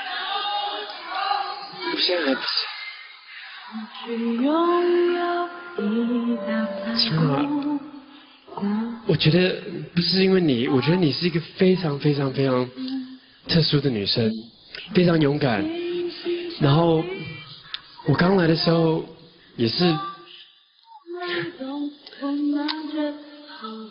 我现在还不去拥有你的行。陈啊，我觉得不是因为你，我觉得你是一个非常非常非常特殊的女生。非常勇敢，然后我刚来的时候也是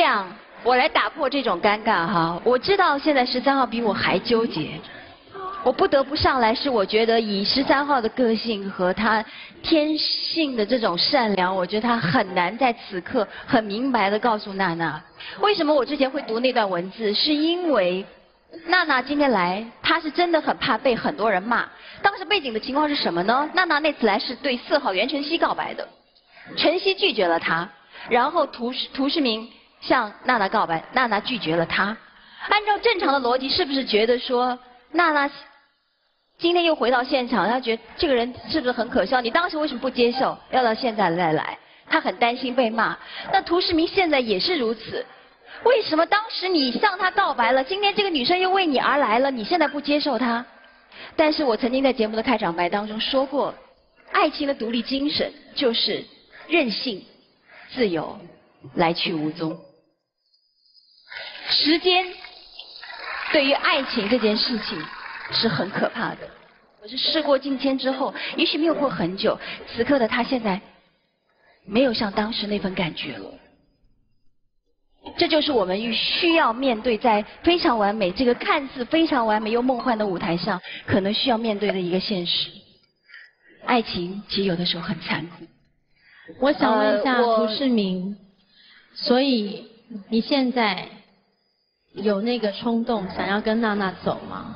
样，我来打破这种尴尬哈。我知道现在十三号比我还纠结，我不得不上来，是我觉得以十三号的个性和他天性的这种善良，我觉得他很难在此刻很明白的告诉娜娜，为什么我之前会读那段文字，是因为娜娜今天来，她是真的很怕被很多人骂。当时背景的情况是什么呢？娜娜那次来是对四号袁晨曦告白的，晨曦拒绝了她，然后涂涂世明向娜娜告白，娜娜拒绝了他。按照正常的逻辑，是不是觉得说娜娜今天又回到现场，她觉得这个人是不是很可笑？你当时为什么不接受？要到现在再来，她很担心被骂。那涂世明现在也是如此。为什么当时你向她告白了，今天这个女生又为你而来了，你现在不接受她？但是我曾经在节目的开场白当中说过，爱情的独立精神就是任性、自由、来去无踪。时间对于爱情这件事情是很可怕的。可是事过境迁之后，也许没有过很久，此刻的他现在没有像当时那份感觉了。这就是我们需要面对在非常完美这个看似非常完美又梦幻的舞台上，可能需要面对的一个现实。爱情其实有的时候很残酷。 我想问一下呃涂世明，所以你现在有那个冲动想要跟娜娜走吗？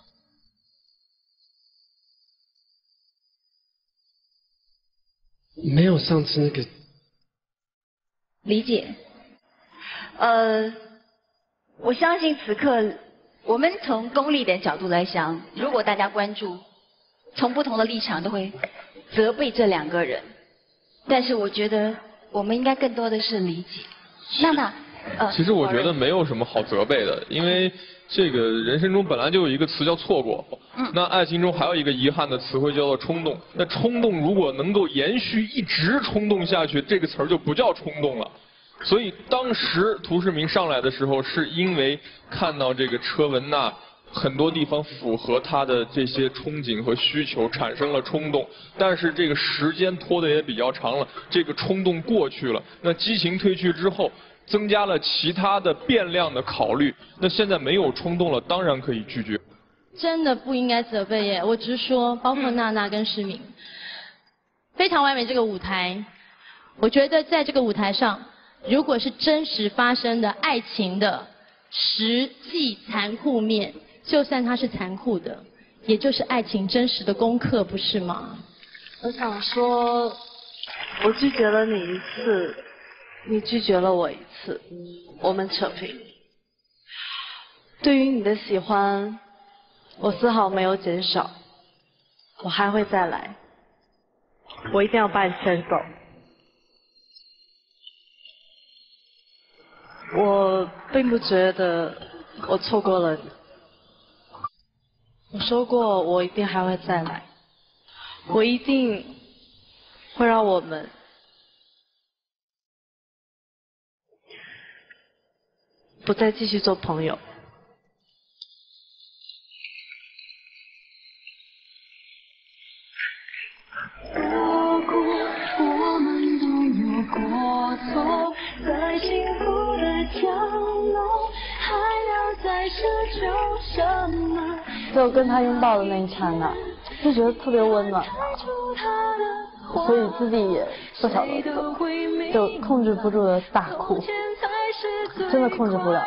没有上次那个理解。呃，我相信此刻我们从功利点角度来想，如果大家关注，从不同的立场都会责备这两个人。但是我觉得我们应该更多的是理解。娜娜，呃， 其实我觉得没有什么好责备的，因为这个人生中本来就有一个词叫错过， 嗯， 那爱情中还有一个遗憾的词汇叫做冲动。那冲动如果能够延续一直冲动下去，这个词儿就不叫冲动了。所以当时涂世明上来的时候，是因为看到这个车文娜很多地方符合他的这些憧憬和需求，产生了冲动。但是这个时间拖得也比较长了，这个冲动过去了，那激情褪去之后，增加了其他的变量的考虑。那现在没有冲动了，当然可以拒绝。 真的不应该责备耶，我只是说，包括娜娜跟世明，非常完美这个舞台，我觉得在这个舞台上，如果是真实发生的爱情的实际残酷面，就算它是残酷的，也就是爱情真实的功课，不是吗？ 我想说，我拒绝了你一次，你拒绝了我一次，我们扯平。对于你的喜欢，我丝毫没有减少，我还会再来，我一定要把你牵走。我并不觉得我错过了你，我说过我一定还会再来，我一定会让我们不再继续做朋友。 如果我们都有过错，在幸福的角落，还要再奢求什么？ 就跟他拥抱的那一刹那，就觉得特别温暖，所以自己也不晓得怎就控制不住的大哭，真的控制不了。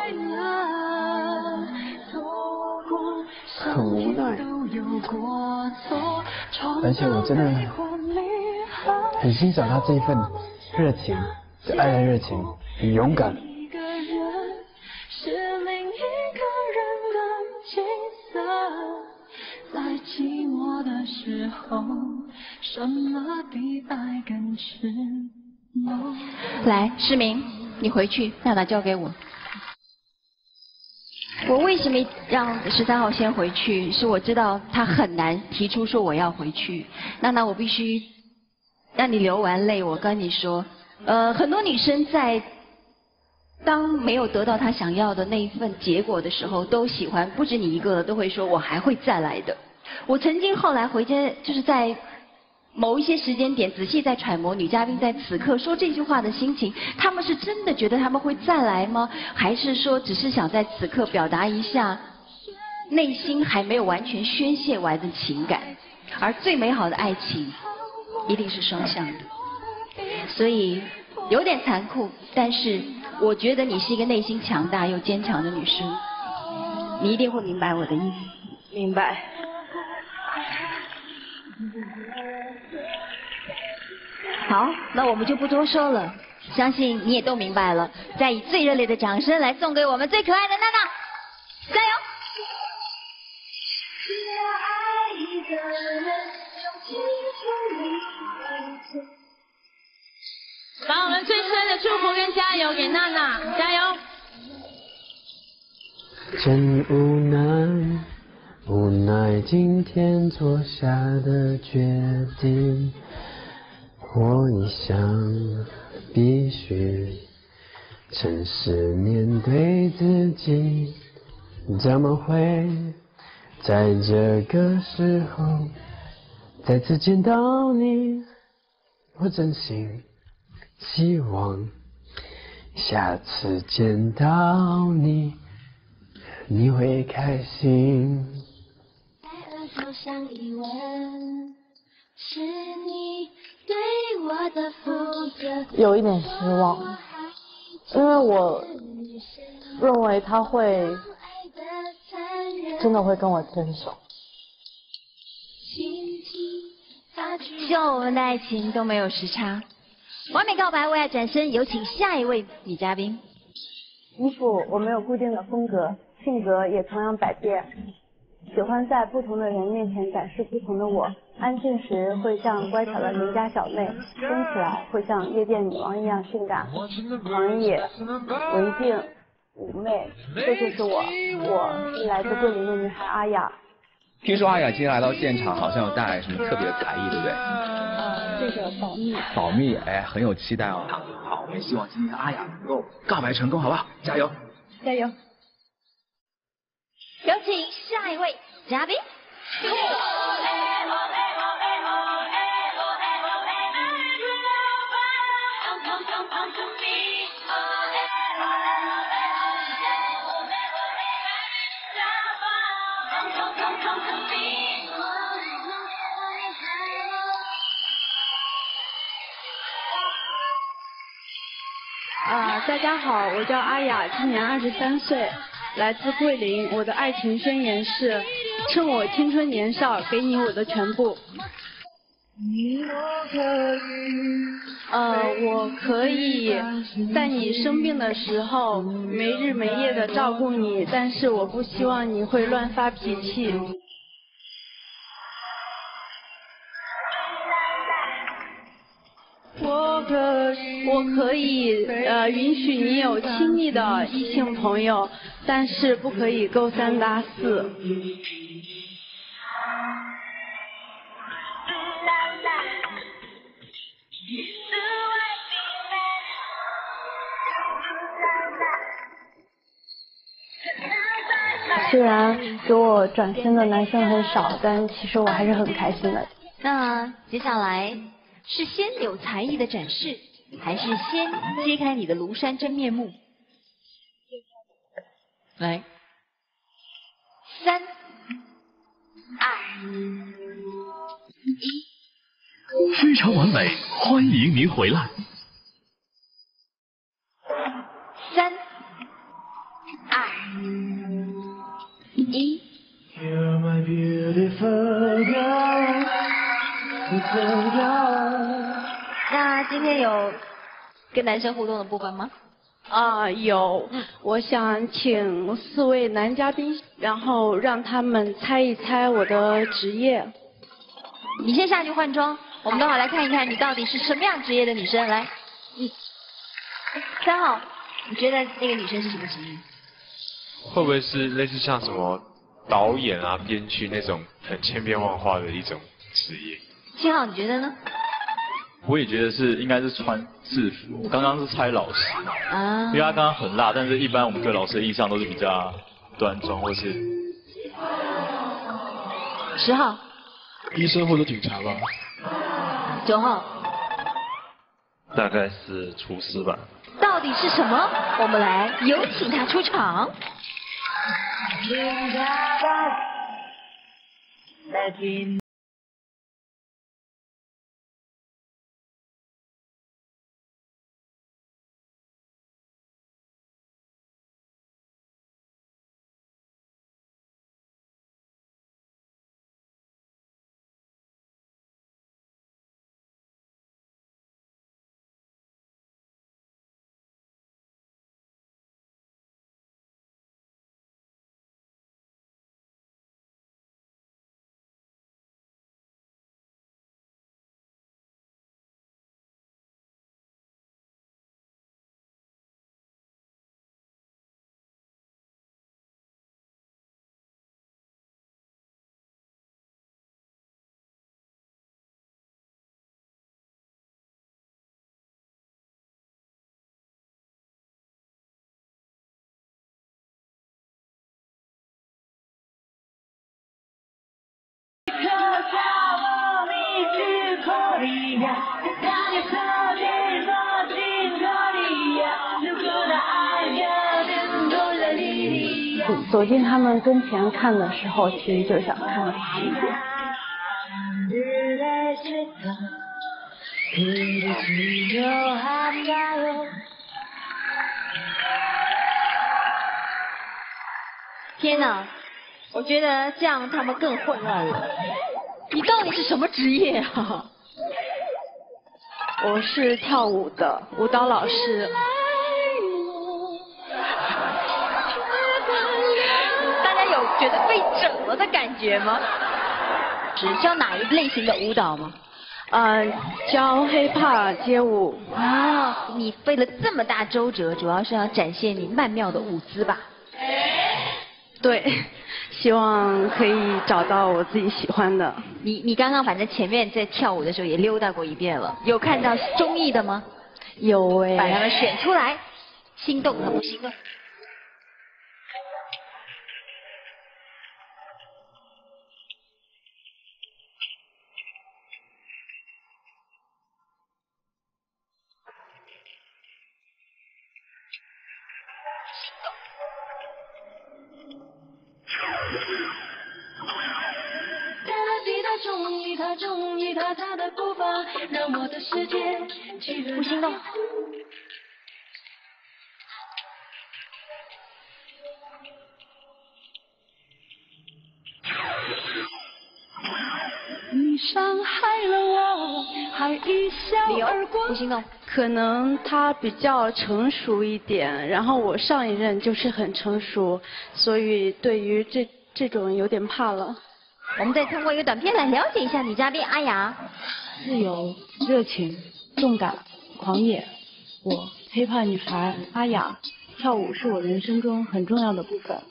很无奈，而且我真的很欣赏他这一份热情，这爱的热情，很勇敢。 是另一个人的景色，在寂寞的时候，什么比爱更赤裸？ 来，世明，你回去，娜娜交给我。我为什么让十三号先回去？是我知道他很难提出说我要回去。娜娜，我必须让你流完泪。我跟你说，呃，很多女生在当没有得到她想要的那一份结果的时候，都喜欢，不止你一个，都会说我还会再来的。我曾经后来回家，就是在某一些时间点，仔细在揣摩女嘉宾在此刻说这句话的心情，他们是真的觉得他们会再来吗？还是说只是想在此刻表达一下内心还没有完全宣泄完的情感？而最美好的爱情一定是双向的，所以有点残酷，但是我觉得你是一个内心强大又坚强的女生，你一定会明白我的意思。 明白。 好，那我们就不多说了，相信你也都明白了。再以最热烈的掌声来送给我们最可爱的娜娜，加油！ 把我们最深的祝福跟加油给娜娜，加油！ 真无奈，无奈今天做下的决定，我一想必须诚实面对自己，怎么会在这个时候再次见到你？我真心希望下次见到你，你会开心。 就像疑问，是你对我的负责。 有一点失望，因为我认为他会真的会跟我分手。 希望我们的爱情都没有时差。完美告白为爱转身，有请下一位女嘉宾。 衣服我没有固定的风格，性格也同样百变，喜欢在不同的人面前展示不同的我。安静时会像乖巧的邻家小妹，疯起来会像夜店女王一样性感、狂野、文静、妩媚。这就是我，我是来自桂林的女孩阿雅。 听说阿雅今天来到现场，好像有带来什么特别的才艺，对不对？ 呃，这个保密。 保密，哎，很有期待哦。好，好，我们希望今天阿雅能够告白成功，好不好？加油！ 加油！ 有请下一位嘉宾。 啊、呃，大家好，我叫阿雅，今年二十三岁，来自桂林。我的爱情宣言是：趁我青春年少，给你我的全部。呃，我可以在你生病的时候没日没夜的照顾你，但是我不希望你会乱发脾气。我可以，我可以呃允许你有亲密的异性朋友，但是不可以勾三搭四。 虽然给我转身的男生很少，但其实我还是很开心的。 那接下来是先有才艺的展示，还是先揭开你的庐山真面目？来，三、二、一， 非常完美，欢迎您回来。 三、二、一。 You're my beautiful girl, beautiful girl. 那今天有跟男生互动的部分吗？ 啊、呃，有。我想请四位男嘉宾，然后让他们猜一猜我的职业。 你先下去换装，我们等会来看一看你到底是什么样职业的女生。来，嗯，三号，你觉得那个女生是什么职业？ 会不会是类似像什么导演啊、编剧那种很千变万化的一种职业？ 七号，你觉得呢？ 我也觉得是，应该是穿制服。我刚刚是猜老师， 啊， 因为他刚刚很辣，但是一般我们对老师的印象都是比较端庄，或是。 十号。 医生或者警察吧。 九号。 大概是厨师吧。 到底是什么？我们来有请他出场。 走进他们跟前看的时候，其实就想看他们。 天哪，我觉得这样他们更混乱了。你到底是什么职业啊？ 我是跳舞的舞蹈老师。 大家有觉得被整了的感觉吗？只教哪一类型的舞蹈吗？ 呃，教 hiphop 街舞。 啊，你费了这么大周折，主要是要展现你曼妙的舞姿吧？ 对，希望可以找到我自己喜欢的。 你你刚刚反正前面在跳舞的时候也溜达过一遍了，有看到中意的吗？ 有哎、欸。 把他们选出来，心动和不心动？不心动。 你伤害了我，还一笑而过。 不心动。 可能他比较成熟一点，然后我上一任就是很成熟，所以对于这这种有点怕了。 我们再通过一个短片来了解一下女嘉宾阿雅。 自由、热情、动感、狂野。我hiphop女孩阿雅，跳舞是我人生中很重要的部分。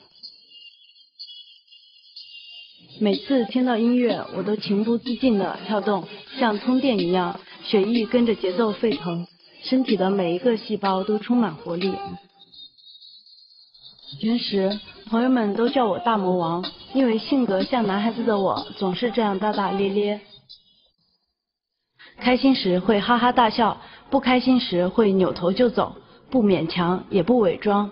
每次听到音乐，我都情不自禁地跳动，像通电一样，血液跟着节奏沸腾，身体的每一个细胞都充满活力。平时朋友们都叫我大魔王，因为性格像男孩子的我总是这样大大咧咧。开心时会哈哈大笑，不开心时会扭头就走，不勉强也不伪装。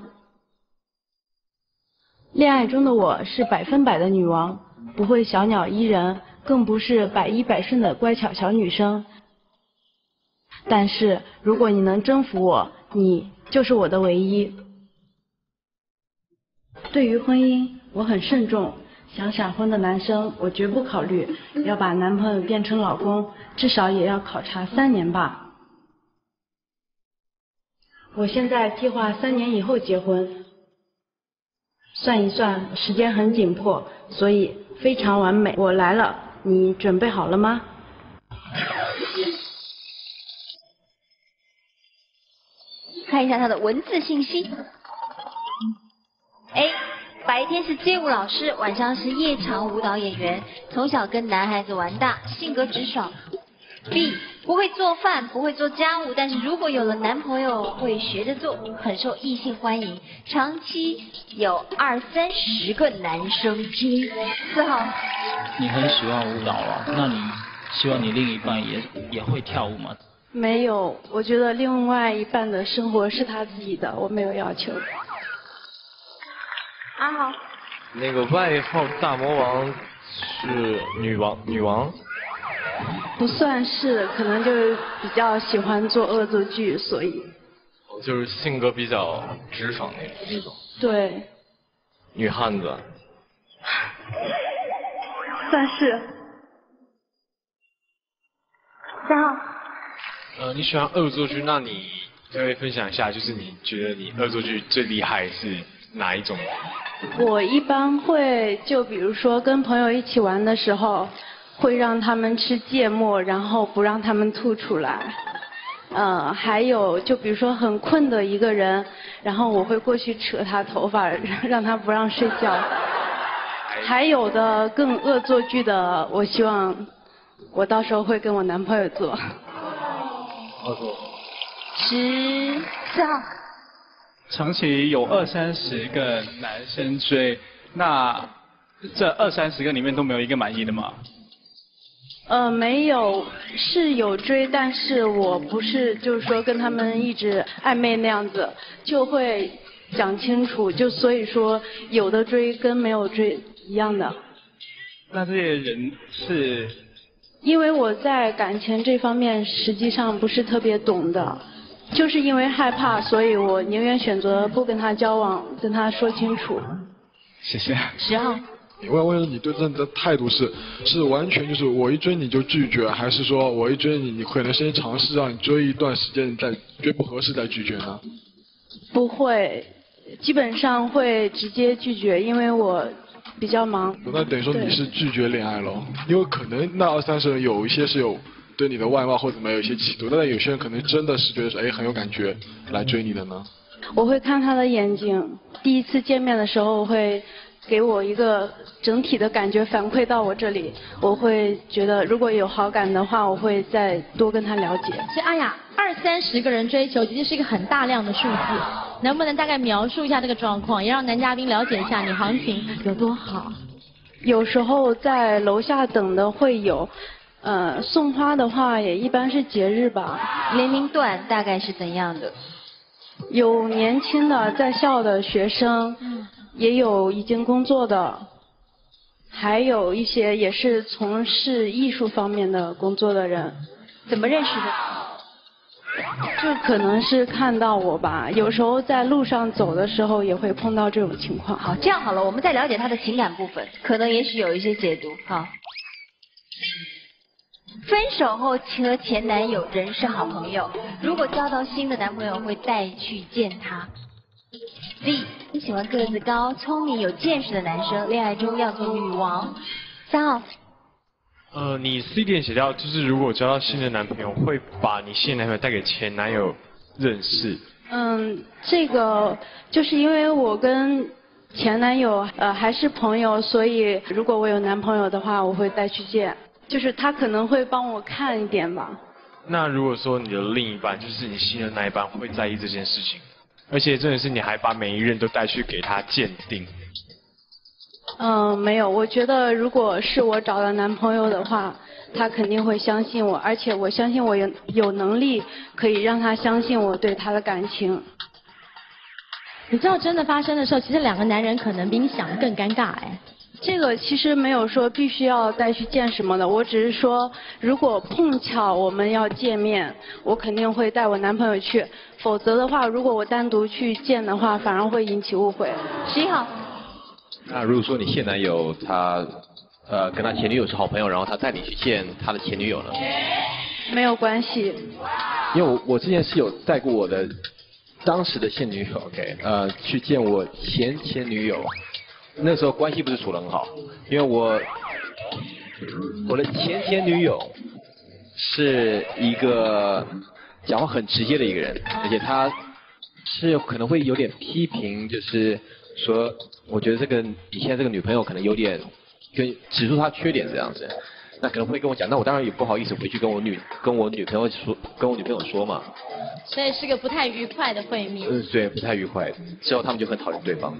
恋爱中的我是百分百的女王，不会小鸟依人，更不是百依百顺的乖巧小女生。但是如果你能征服我，你就是我的唯一。对于婚姻，我很慎重，想闪婚的男生我绝不考虑，要把男朋友变成老公，至少也要考察三年吧。我现在计划三年以后结婚，算一算时间很紧迫，所以非常完美。我来了，你准备好了吗？ 看一下他的文字信息。A， 白天是街舞老师，晚上是夜场舞蹈演员，从小跟男孩子玩大，性格直爽。B， 不会做饭，不会做家务，但是如果有了男朋友会学着做，很受异性欢迎，长期有二三十个男生追。四号， 你很喜欢舞蹈啊，那你希望你另一半也也会跳舞吗？ 没有，我觉得另外一半的生活是他自己的，我没有要求。 阿豪， 那个外号大魔王是女王，女王。 不算是，可能就是比较喜欢做恶作剧，所以。 就是性格比较直爽那种那种。 对。 女汉子。 算是。三号。 呃，你喜欢恶作剧，那你可不可以分享一下，就是你觉得你恶作剧最厉害是哪一种？ 我一般会就比如说跟朋友一起玩的时候，会让他们吃芥末，然后不让他们吐出来。呃，还有就比如说很困的一个人，然后我会过去扯他头发，让他不让睡觉。还有的更恶作剧的，我希望我到时候会跟我男朋友做。 恶作。 十四号。 长期有二三十个男生追，那这二三十个里面都没有一个满意的吗？ 呃，没有，是有追，但是我不是就是说跟他们一直暧昧那样子，就会讲清楚，就所以说有的追跟没有追一样的。 那这些人是？ 因为我在感情这方面实际上不是特别懂的，就是因为害怕，所以我宁愿选择不跟他交往，跟他说清楚。 谢谢。 十号。 我想问你对这的态度是是完全就是我一追你就拒绝，还是说我一追你，你可能先尝试让你追一段时间，你再觉得不合适再拒绝呢？ 不会，基本上会直接拒绝，因为我比较忙。 那等于说你是拒绝恋爱了，因为可能那二三十人有一些是有对你的外貌或者怎么有一些企图，但有些人可能真的是觉得说哎很有感觉来追你的呢。 我会看他的眼睛，第一次见面的时候我会给我一个整体的感觉反馈到我这里，我会觉得如果有好感的话，我会再多跟他了解。 其实阿雅，二三十个人追求，其实是一个很大量的数字，能不能大概描述一下这个状况，也让男嘉宾了解一下你行情有多好？ 有时候在楼下等的会有，呃，送花的话也一般是节日吧。 年龄段大概是怎样的？ 有年轻的在校的学生。嗯，也有已经工作的，还有一些也是从事艺术方面的工作的人。 怎么认识的？ 就可能是看到我吧，有时候在路上走的时候也会碰到这种情况。 好，这样好了，我们再了解他的情感部分，可能也许有一些解读。好，分手后和前男友仍是好朋友，如果交到新的男朋友会带去见他。D， 你喜欢个子高、聪明、有见识的男生，恋爱中要做女王。三号。 呃，你 C 点写到，就是如果交到新的男朋友，会把你现男朋友带给前男友认识。 嗯，这个就是因为我跟前男友呃还是朋友，所以如果我有男朋友的话，我会带去见，就是他可能会帮我看一点吧。 那如果说你的另一半，就是你新的那一半，会在意这件事情？而且真的是你还把每一任都带去给他鉴定。 嗯，没有，我觉得如果是我找的男朋友的话，他肯定会相信我，而且我相信我有有能力可以让他相信我对他的感情。 你知道真的发生的时候，其实两个男人可能比你想的更尴尬哎。 这个其实没有说必须要带去见什么的，我只是说如果碰巧我们要见面，我肯定会带我男朋友去，否则的话，如果我单独去见的话，反而会引起误会。 十一号。 那如果说你现男友他呃跟他前女友是好朋友，然后他带你去见他的前女友呢？ 没有关系。 因为我我之前是有带过我的当时的现女友 ，OK， 呃，去见我前前女友。那时候关系不是处得很好，因为我我的前前女友是一个讲话很直接的一个人，而且她是可能会有点批评，就是说我觉得这个你现在这个女朋友可能有点跟指出她缺点这样子，那可能会跟我讲，那我当然也不好意思回去跟我女跟我女朋友说跟我女朋友说嘛。 所以是个不太愉快的会面。 嗯，对，不太愉快。之后他们就很讨厌对方。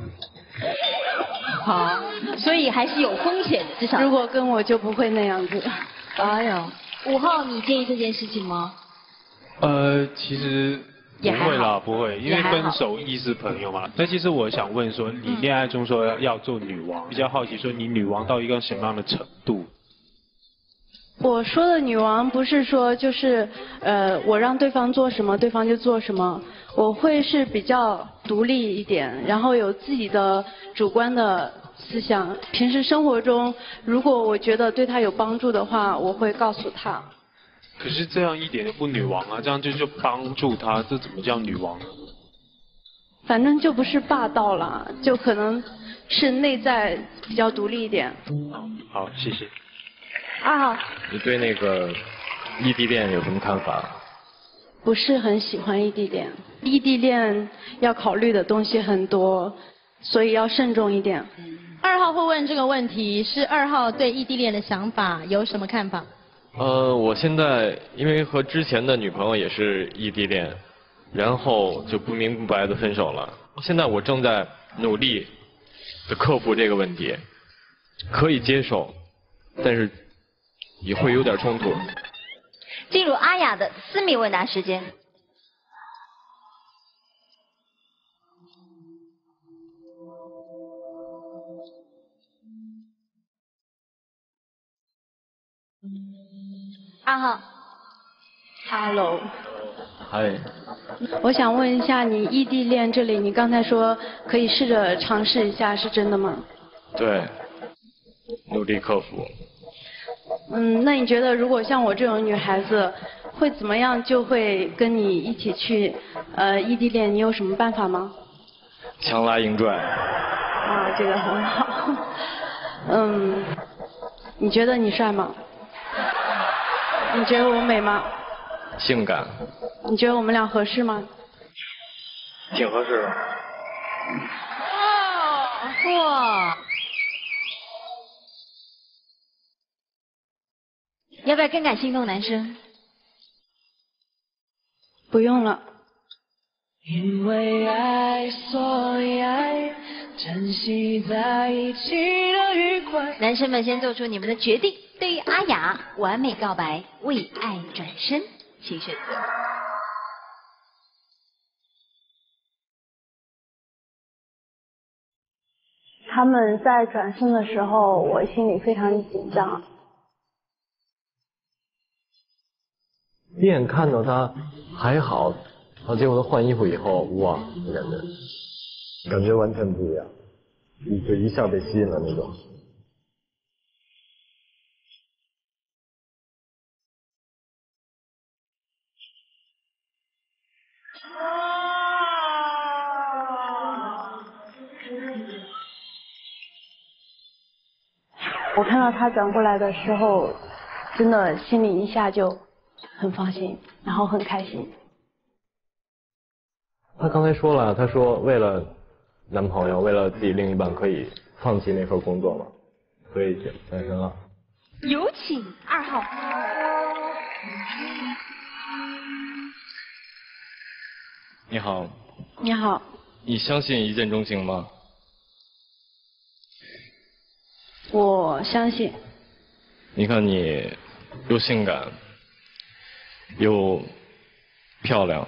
好，所以还是有风险的，至少。 如果跟我就不会那样子。 哎呦， 五号，你介意这件事情吗？ 呃，其实不也还好会啦，不会，因为也还好分手亦是朋友嘛。但其实我想问说，你恋爱中说要要做女王，比较好奇说你女王到一个什么样的程度？ 我说的女王不是说就是呃我让对方做什么对方就做什么，我会是比较独立一点，然后有自己的主观的思想。平时生活中如果我觉得对他有帮助的话，我会告诉他。 可是这样一点都不女王啊，这样就就帮助她，这怎么叫女王呢？ 反正就不是霸道啦，就可能是内在比较独立一点。 好，谢谢。 二号。 你对那个异地恋有什么看法？ 不是很喜欢异地恋，异地恋要考虑的东西很多，所以要慎重一点。 二号会问这个问题，是二号对异地恋的想法有什么看法？ 呃，我现在因为和之前的女朋友也是异地恋，然后就不明不白的分手了。现在我正在努力的克服这个问题，可以接受，但是也会有点冲突。 进入阿雅的私密问答时间。二号 ，Hello， 嗨， 我想问一下，你异地恋这里，你刚才说可以试着尝试一下，是真的吗？ 对，努力克服。 嗯，那你觉得如果像我这种女孩子，会怎么样就会跟你一起去呃异地恋？你有什么办法吗？ 强拉硬拽。 啊，这个很好。嗯，你觉得你帅吗？你觉得我美吗？ 性感。 你觉得我们俩合适吗？ 挺合适的。 哇！要不要更感心动男生？ 不用了。 因为爱，所以爱，珍惜在一起的愉快。 男生们先做出你们的决定。对于阿雅，完美告白，为爱转身，请选择。 他们在转身的时候，我心里非常紧张。 第一眼看到他还好，然后结果他换衣服以后，哇，感觉感觉完全不一样，就一下被吸引了那种。 我看到他转过来的时候，真的心里一下就很放心，然后很开心。 他刚才说了，他说为了男朋友，为了自己另一半，可以放弃那份工作嘛，所以转身了。 有请二号。 你好。 你好。 你相信一见钟情吗？ 我相信。 你看你又性感又漂亮，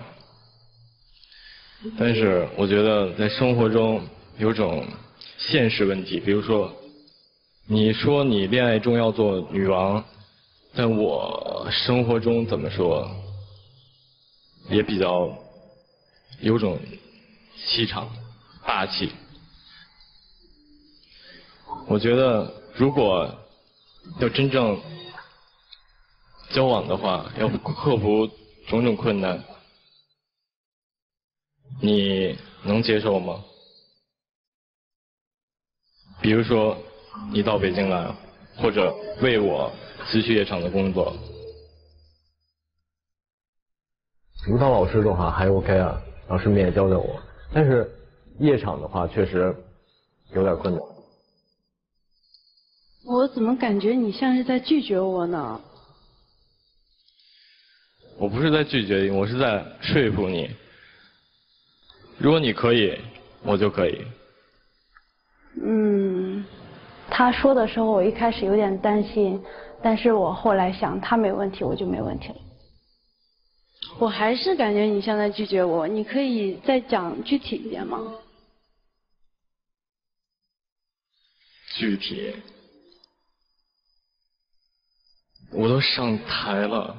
但是我觉得在生活中有种现实问题，比如说你说你恋爱中要做女王，但我生活中怎么说也比较有种气场霸气。我觉得如果要真正交往的话，要克服种种困难，你能接受吗？比如说你到北京来，或者为我辞去夜场的工作。舞蹈老师的话还 OK 啊，老师们也教教我，但是夜场的话确实有点困难。 我怎么感觉你像是在拒绝我呢？ 我不是在拒绝你，我是在说服你。如果你可以，我就可以。 嗯，他说的时候我一开始有点担心， 但是我后来想他没问题，我就没问题了。我还是感觉你现在拒绝我，你可以再讲具体一点吗？ 具体，我都上台了。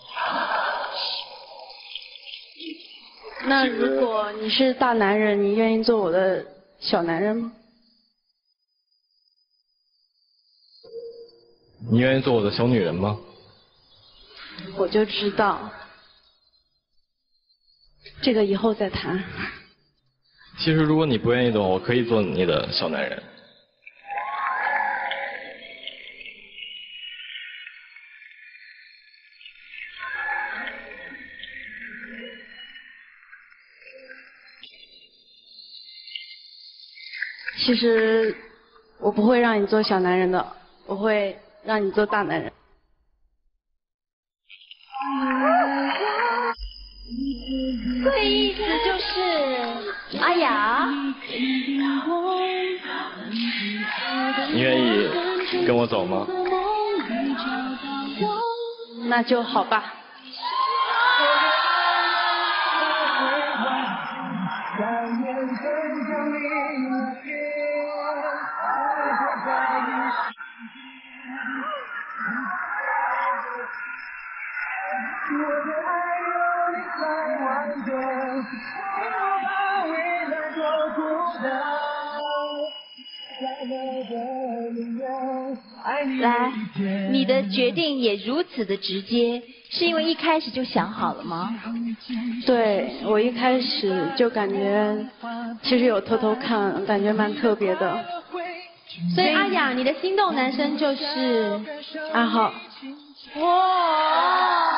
那如果你是大男人，你愿意做我的小男人吗？ 你愿意做我的小女人吗？ 我就知道，这个以后再谈。 其实如果你不愿意的话，我可以做你的小男人。 其实我不会让你做小男人的，我会让你做大男人。 所以意思就是，阿雅， 你愿意跟我走吗？ 那就好吧。 来，你的决定也如此的直接，是因为一开始就想好了吗？ 对，我一开始就感觉，其实有偷偷看，感觉蛮特别的。 所以阿雅，你的心动男生就是阿浩。 哇！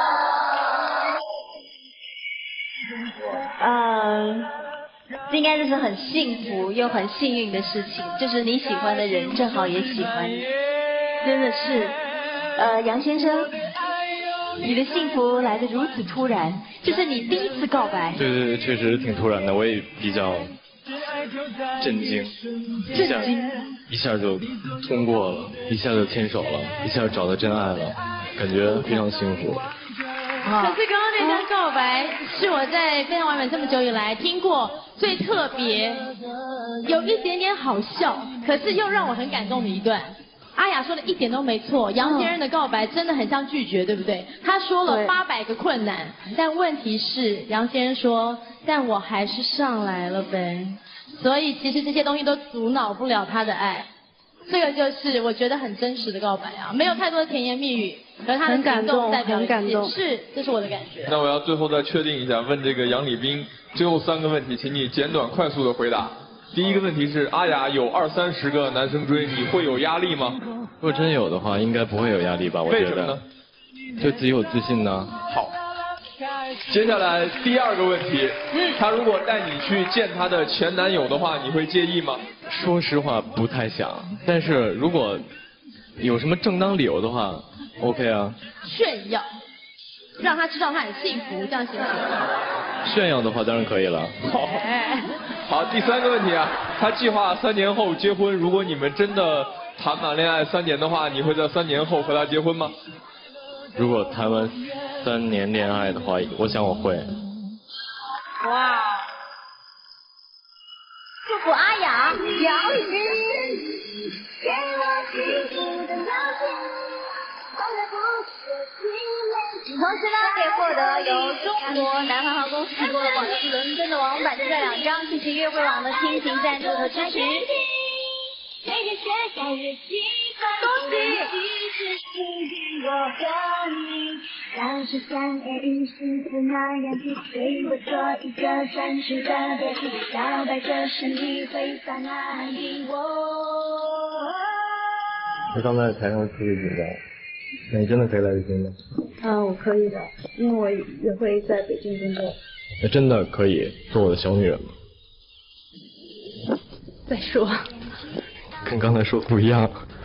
嗯，这应该就是很幸福又很幸运的事情，就是你喜欢的人正好也喜欢你，真的是。呃，杨先生，你的幸福来得如此突然，这是你第一次告白。 对对对，确实挺突然的，我也比较震惊，一下一下就通过了，一下就牵手了，一下就找到真爱了，感觉非常幸福。 可是刚刚那段告白是我在《非常完美》这么久以来听过最特别，有一点点好笑，可是又让我很感动的一段。阿雅说的一点都没错，杨先生的告白真的很像拒绝，对不对？他说了八百个困难，但问题是杨先生说，但我还是上来了呗。所以其实这些东西都阻挠不了他的爱。这个就是我觉得很真实的告白啊，没有太多的甜言蜜语，可是他的行动代表一切，是，这是我的感觉。 那我要最后再确定一下，问这个杨礼斌最后三个问题，请你简短快速的回答。第一个问题是，阿雅有二三十个男生追，你会有压力吗？ 如果真有的话，应该不会有压力吧？我觉得。为什么呢？对自己有自信呢。 好。接下来第二个问题，他如果带你去见他的前男友的话，你会介意吗？ 说实话不太想，但是如果有什么正当理由的话 ，OK 啊。 炫耀，让他知道他很幸福，这样行不行？ 炫耀的话当然可以了。 好，好，第三个问题啊，他计划三年后结婚，如果你们真的谈满恋爱三年的话，你会在三年后和他结婚吗？ 如果谈完三年恋爱的话，我想我会。 哇！祝福阿雅，杨礼斌。同时呢，可以获得由中国南航航空提供的广西伦敦的往返机票两张，进行月会网的亲情赞助和支持。恭喜！让十三点一幸福那样子对我做一个真实的表情，告白就是你会把那喊给我。 他刚才台上特别紧张，那你真的可以来北京吗？ 嗯，我可以的，因为我也会在北京工作。 那真的可以做我的小女人吗？ 再说。 跟刚才说不一样。